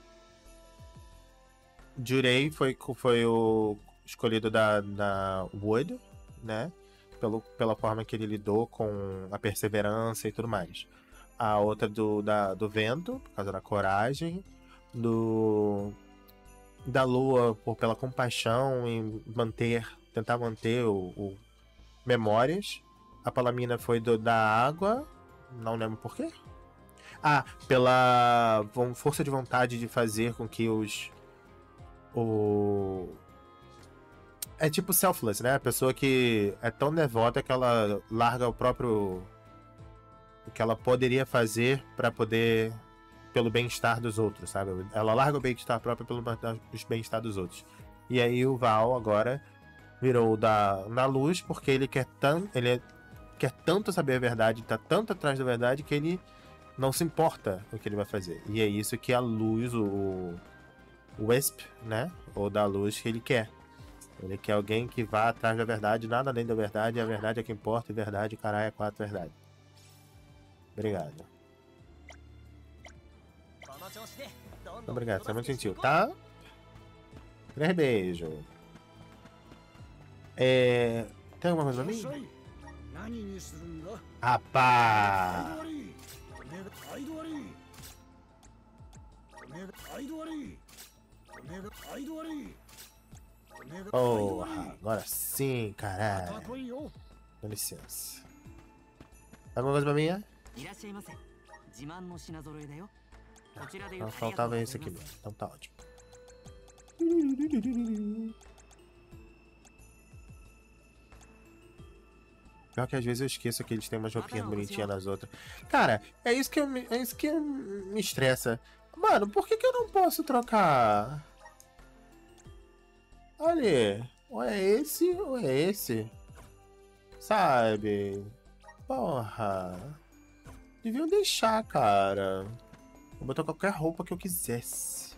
Jurei foi o escolhido da Wood, né? Pela forma que ele lidou com a perseverança e tudo mais. A outra do vento, por causa da coragem. Da lua, pela compaixão e tentar manter o memórias. A Palamina foi da água, não lembro por quê. Pela força de vontade de fazer com que é tipo selfless, né? A pessoa que é tão devota que ela larga o que ela poderia fazer para poder... pelo bem-estar dos outros, sabe? Ela larga o bem-estar próprio pelo bem-estar dos outros. E aí o Val agora virou na luz porque ele quer tanto saber a verdade, tá tanto atrás da verdade que ele não se importa com o que ele vai fazer. E é isso que a luz, o Wisp, né? Ou da luz que ele quer. Ele quer alguém que vá atrás da verdade, nada além da verdade, e a verdade é que importa, e verdade, caralho, é 4 verdade. Obrigado. Obrigado, você é muito gentil, tá? 3 beijos. Tem alguma coisa pra mim? Rapaz! Porra, agora sim, caralho. Com licença. Alguma coisa pra mim? Faltava esse aqui mesmo, então tá ótimo. Pior que às vezes eu esqueço que eles têm umas roupinhas bonitinhas nas outras. Cara, é isso que me estressa. Mano, por que eu não posso trocar? Olha, ou é esse ou é esse. Sabe? Porra. Deviam deixar, cara. Vou botar qualquer roupa que eu quisesse.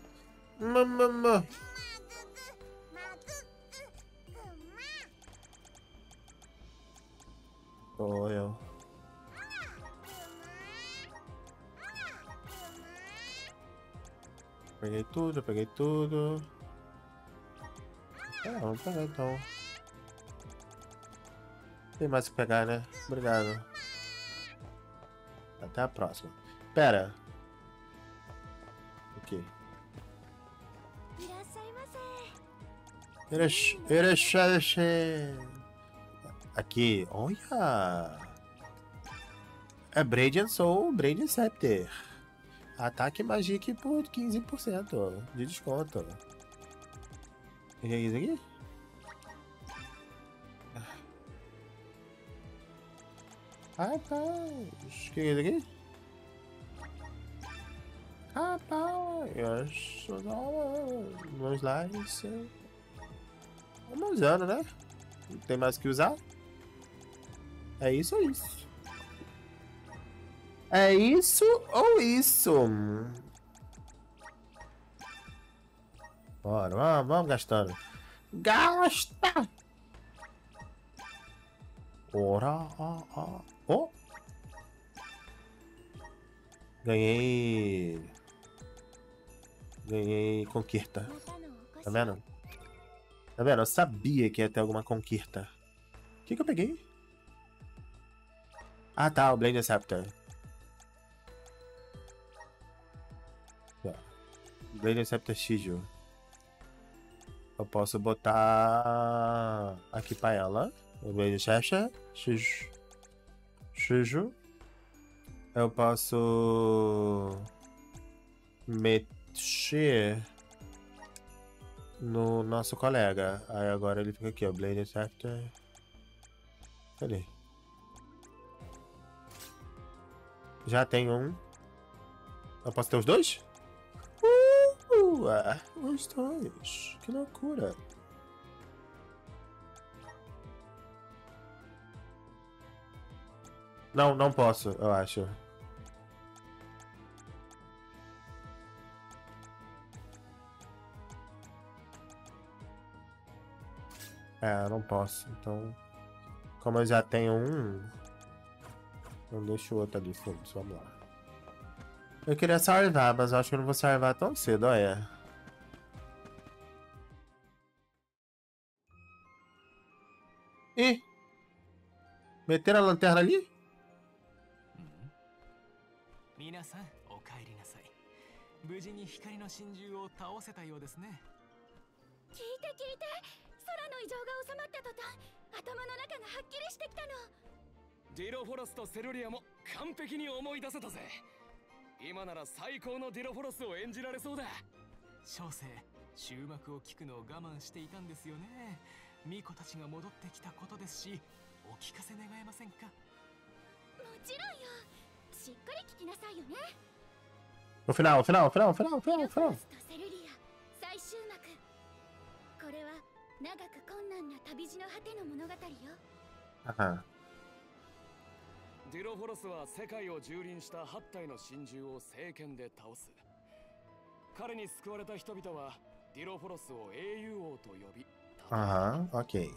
Eu. Peguei tudo. Vamos pegar então. Tem mais o que pegar, né? Obrigado. Até a próxima. Pera. O quê? Aqui, olha! É Braid Soul, Braid Scepter. Ataque Magic por 15% de desconto. O que é isso aqui? Rapaz, o que é isso aqui? Rapaz, vamos lá, isso. Vamos usando, né? Não tem mais o que usar. É isso ou isso? É isso ou isso? Bora, vamos gastando. Gasta! Ora, oh. Ganhei conquista. Tá vendo? Tá vendo? Eu sabia que ia ter alguma conquista. O que eu peguei? Ah, tá. O Blade Scepter. Blade Scepter Shijo. Eu posso botar aqui pra ela. O Blade Scepter Shijo. Eu posso mexer no nosso colega. Aí agora ele fica aqui, ó. Blade Scepter. Cadê? Já tem um. Eu posso ter os dois? Os dois. Que loucura. Não posso, eu acho. Não posso. Então, como eu já tenho um, não deixo o outro ali, foda-se, vamos lá. Eu queria salvar, mas eu acho que eu não vou salvar tão cedo, olha. Ih! Meteram a lanterna ali? 皆さん、お帰りなさい。無事に光の真珠を倒せたようですね。 聞いて空の異常が収まった途端、頭の中がはっきりしてきたの。 ディロフォロスとセルリアも完璧に思い出せたぜ。今なら最高のディロフォロスを演じられそうだ。 小生、終幕を聞くのを我慢していたんですよね。ミコたちが戻ってきたことですし、お聞かせ願えませんか。 もちろんよ。しっかり聞きなさいよね。 No final. ディロフォロスとセルリア、最終幕。これは長く困難な旅路の果ての物語よ。 ディロフォロスは世界を蹂躙した8体の真珠を聖剣で倒す。彼に救われた人々はディロフォロスを英雄王と呼び。 OK。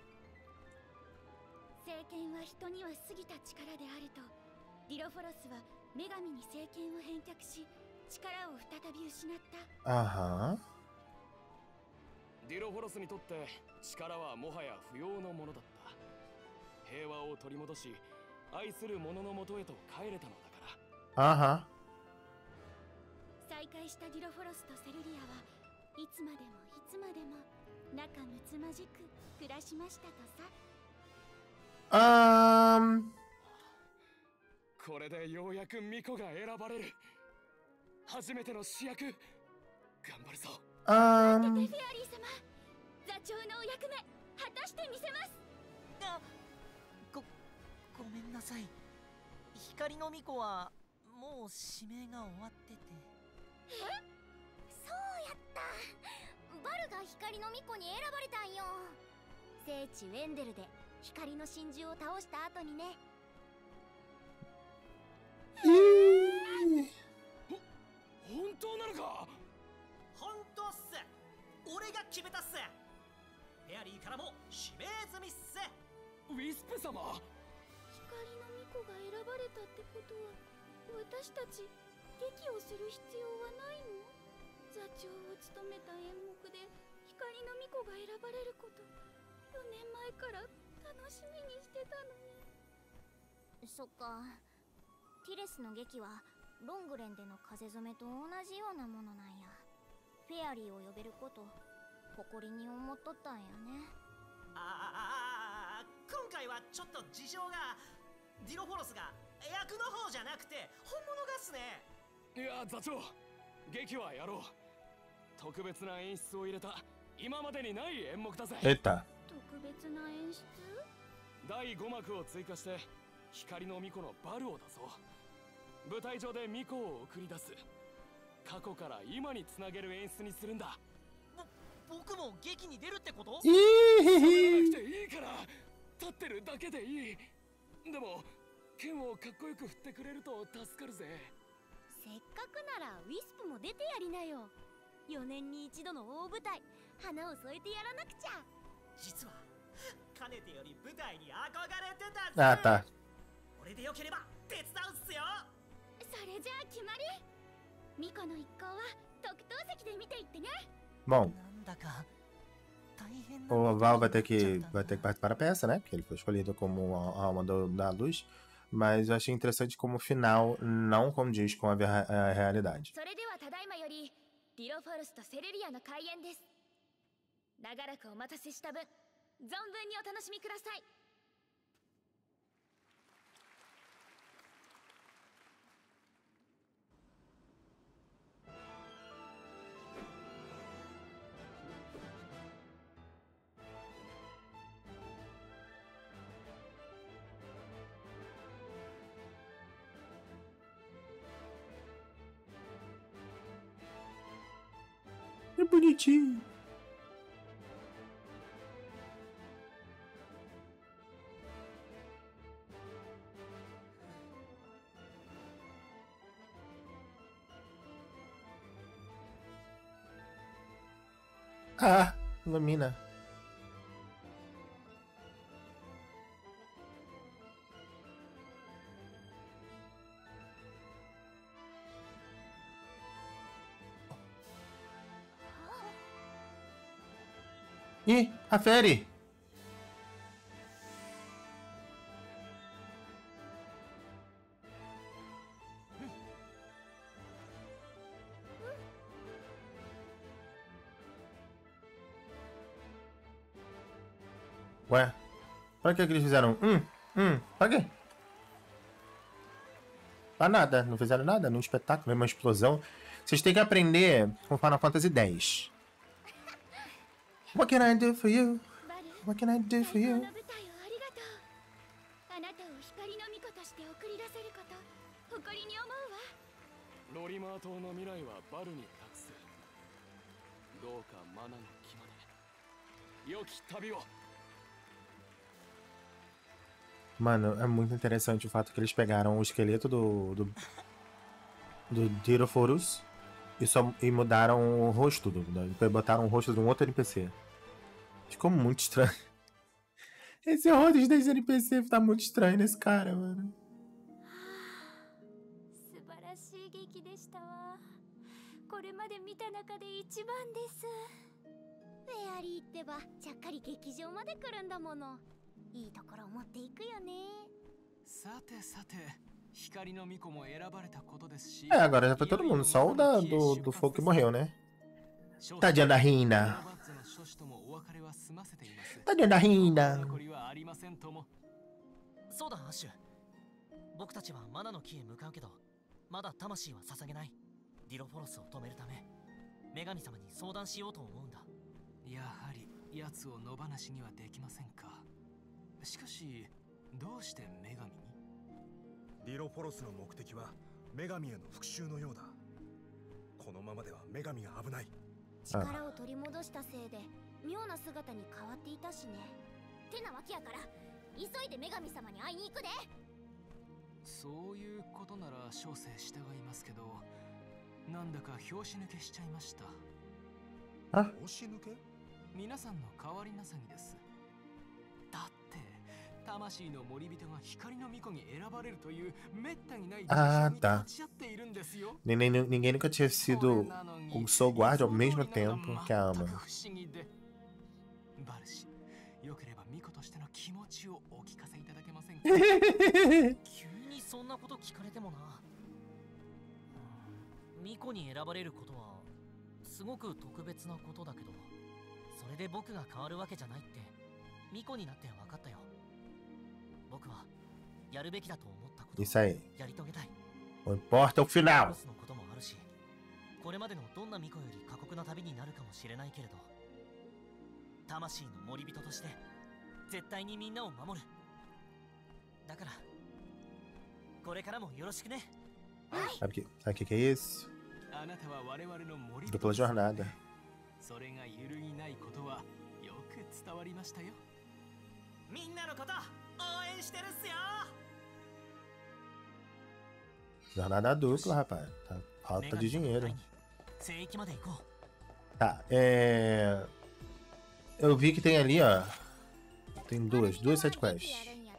聖剣は人には過ぎた力であると、ディロフォロスは女神に聖剣を返却し、力を再び失った。 ディロフォロスにとって力はもはや不要のものだった。平和を取り戻し、愛する者のもとへと帰れたのだから。 再会したディロフォロスとセルリアはいつまでも仲睦まじく暮らしましたとさ。 これでようやくミコが選ばれる。初めての主役。頑張るぞ。 待っててフェアリー様。座長のお役目果たしてみせます。 ごめんなさい。光の巫女はもう指名が終わってて。 そうやった。バルが光の巫女に選ばれたんよ。聖地ウェンデルで光の真珠を倒した後にね。 本当なのか。 本当っす。俺が決めたっす。フェアリーからも指名済みっす。 ウィスプ様。 光の巫女が選ばれたってことは、私たち劇をする必要はないの？座長を務めた演目で光の巫女が選ばれること、4年前から楽しみにしてたのに。 そっか。ティレスの劇はロングレンでの風染めと同じようなものなんや。フェアリーを呼べること誇りに思っとったんやね。 今回はちょっと事情が。ディロフォロスが役の方じゃなくて本物がっすね。 いや座長、劇はやろう。特別な演出を入れた今までにない演目だぜ。 特別な演出？ 第5幕を追加して光の巫女のバルオだぞ。舞台上で巫女を送り出す。過去から今につなげる演出にするんだ。 僕も劇に出るってこと？ それなくていいから、立ってるだけでいい。でも剣をかっこよく振ってくれると助かるぜ。 せっかくならウィスプも出てやりなよ。4年に一度の大舞台、花を添えてやらなくちゃ。 実はかねてより舞台に憧れてたぜ。 Ah, tá. 俺でよければ手伝うっすよ。 それじゃあ決まり。ミコの一行は特等席で見ていってね。 Bom, なんだか大変な o Val vai ter que participar da peça, né? Porque ele foi escolhido como a alma da luz. Mas eu achei interessante como o final não condiz com a realidade. それではただいまよりディロフォルスとセルリアの開演です。長らくお待たせした分、存分にお楽しみください。 É bonitinho. Ah, Lumina. Ih, a Fairy! Ué, pra que eles fizeram? Pra quê? Pra nada, não fizeram nada, num espetáculo, uma explosão. Vocês têm que aprender com Final Fantasy X. What can I do for you? What can I do for you? あなたを光の巫女として送り出せること、誇りに思うわ。 ロリマー島の未来はバルに託す。どうかマナの木まで良き旅を。 Mano, é muito interessante o fato que eles pegaram o esqueleto do Dirophorus e mudaram o rosto botaram o rosto de um outro NPC. Ficou muito estranho. Esse rosto desse NPC tá muito estranho nesse cara, mano. 素晴らしい劇でしたわ。これまで見た中で一番です。フェアリーってばちゃっかり劇場まで来るんだもの。いいところを持っていくよね。 さてさて、光の巫女も選ばれたことですし。 É, agora já foi todo mundo, só o do fogo que morreu, né? Tadinha da Rina. Tadinha da Rina. そうだ、アッシュ。僕たちはマナの木へ向かうけど、まだ魂は捧げない。ディロフォロスを止めるため、女神様に相談しようと思うんだ。 やはり奴を野放しにはできませんか。しかし、どうして女神に？ ディロフォロスの目的は女神への復讐のようだ。このままでは女神が危ない。 力を取り戻したせいで妙な姿に変わっていたしね。てなわけやから急いで女神様に会いに行くで。 そういうことなら小生従いますけど、なんだか拍子抜けしちゃいました。 あ？ 拍子抜け？ 皆さんの代わりなさぎです。だって魂の森人が光の巫女に選ばれるというめったにない事象に立ち会っているんですよ。 Ninguém nunca tinha sido o Soul Guard ao mesmo tempo que a Ama. バルシ、よければ巫女としての気持ちをお聞かせいただけませんか？ 急にそんなこと聞かれてもな。巫女に選ばれることはすごく特別なことだけど、それで僕が変わるわけじゃないって巫女になって分かったよ。僕はやるべきだと思ったことをやり遂げたい。 Não importa o final. のこともあるし、これまでのどんな巫女より過酷な旅になるかもしれないけれど、魂の森人として絶対にみんなを守る。だから Sabe o que é isso? Dupla jornada. Jornada dupla, rapaz. Tá falta de dinheiro. Tá, eu vi que tem ali, ó. Tem duas side quests.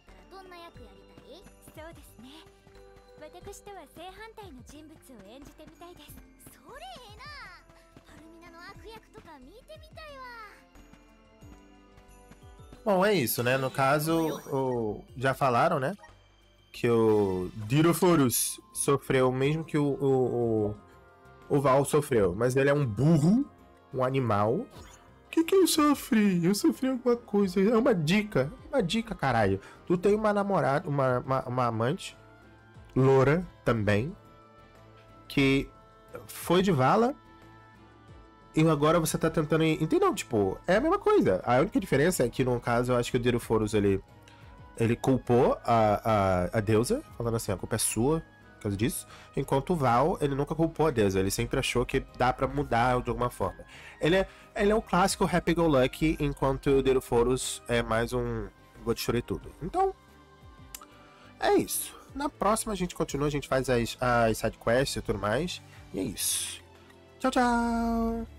Bom, é isso, né? No caso, já falaram, né? Que o Diroforus sofreu o mesmo que o Val sofreu. Mas ele é um burro, um animal. O que eu sofri? Eu sofri alguma coisa. É uma dica, caralho. Tu tem uma namorada, uma amante, loura também, que foi de vala. E agora você tá tentando... Entendeu? Tipo, é a mesma coisa. A única diferença é que, no caso, eu acho que o Diroforus, ele culpou a deusa, falando assim, a culpa é sua, por causa disso. Enquanto o Val, ele nunca culpou a deusa. Ele sempre achou que dá pra mudar de alguma forma. Ele é o clássico happy-go-lucky, enquanto o Diroforus é mais um vou te chorar tudo. Então, é isso. Na próxima a gente continua, a gente faz as sidequests e tudo mais. E é isso. Tchau, tchau!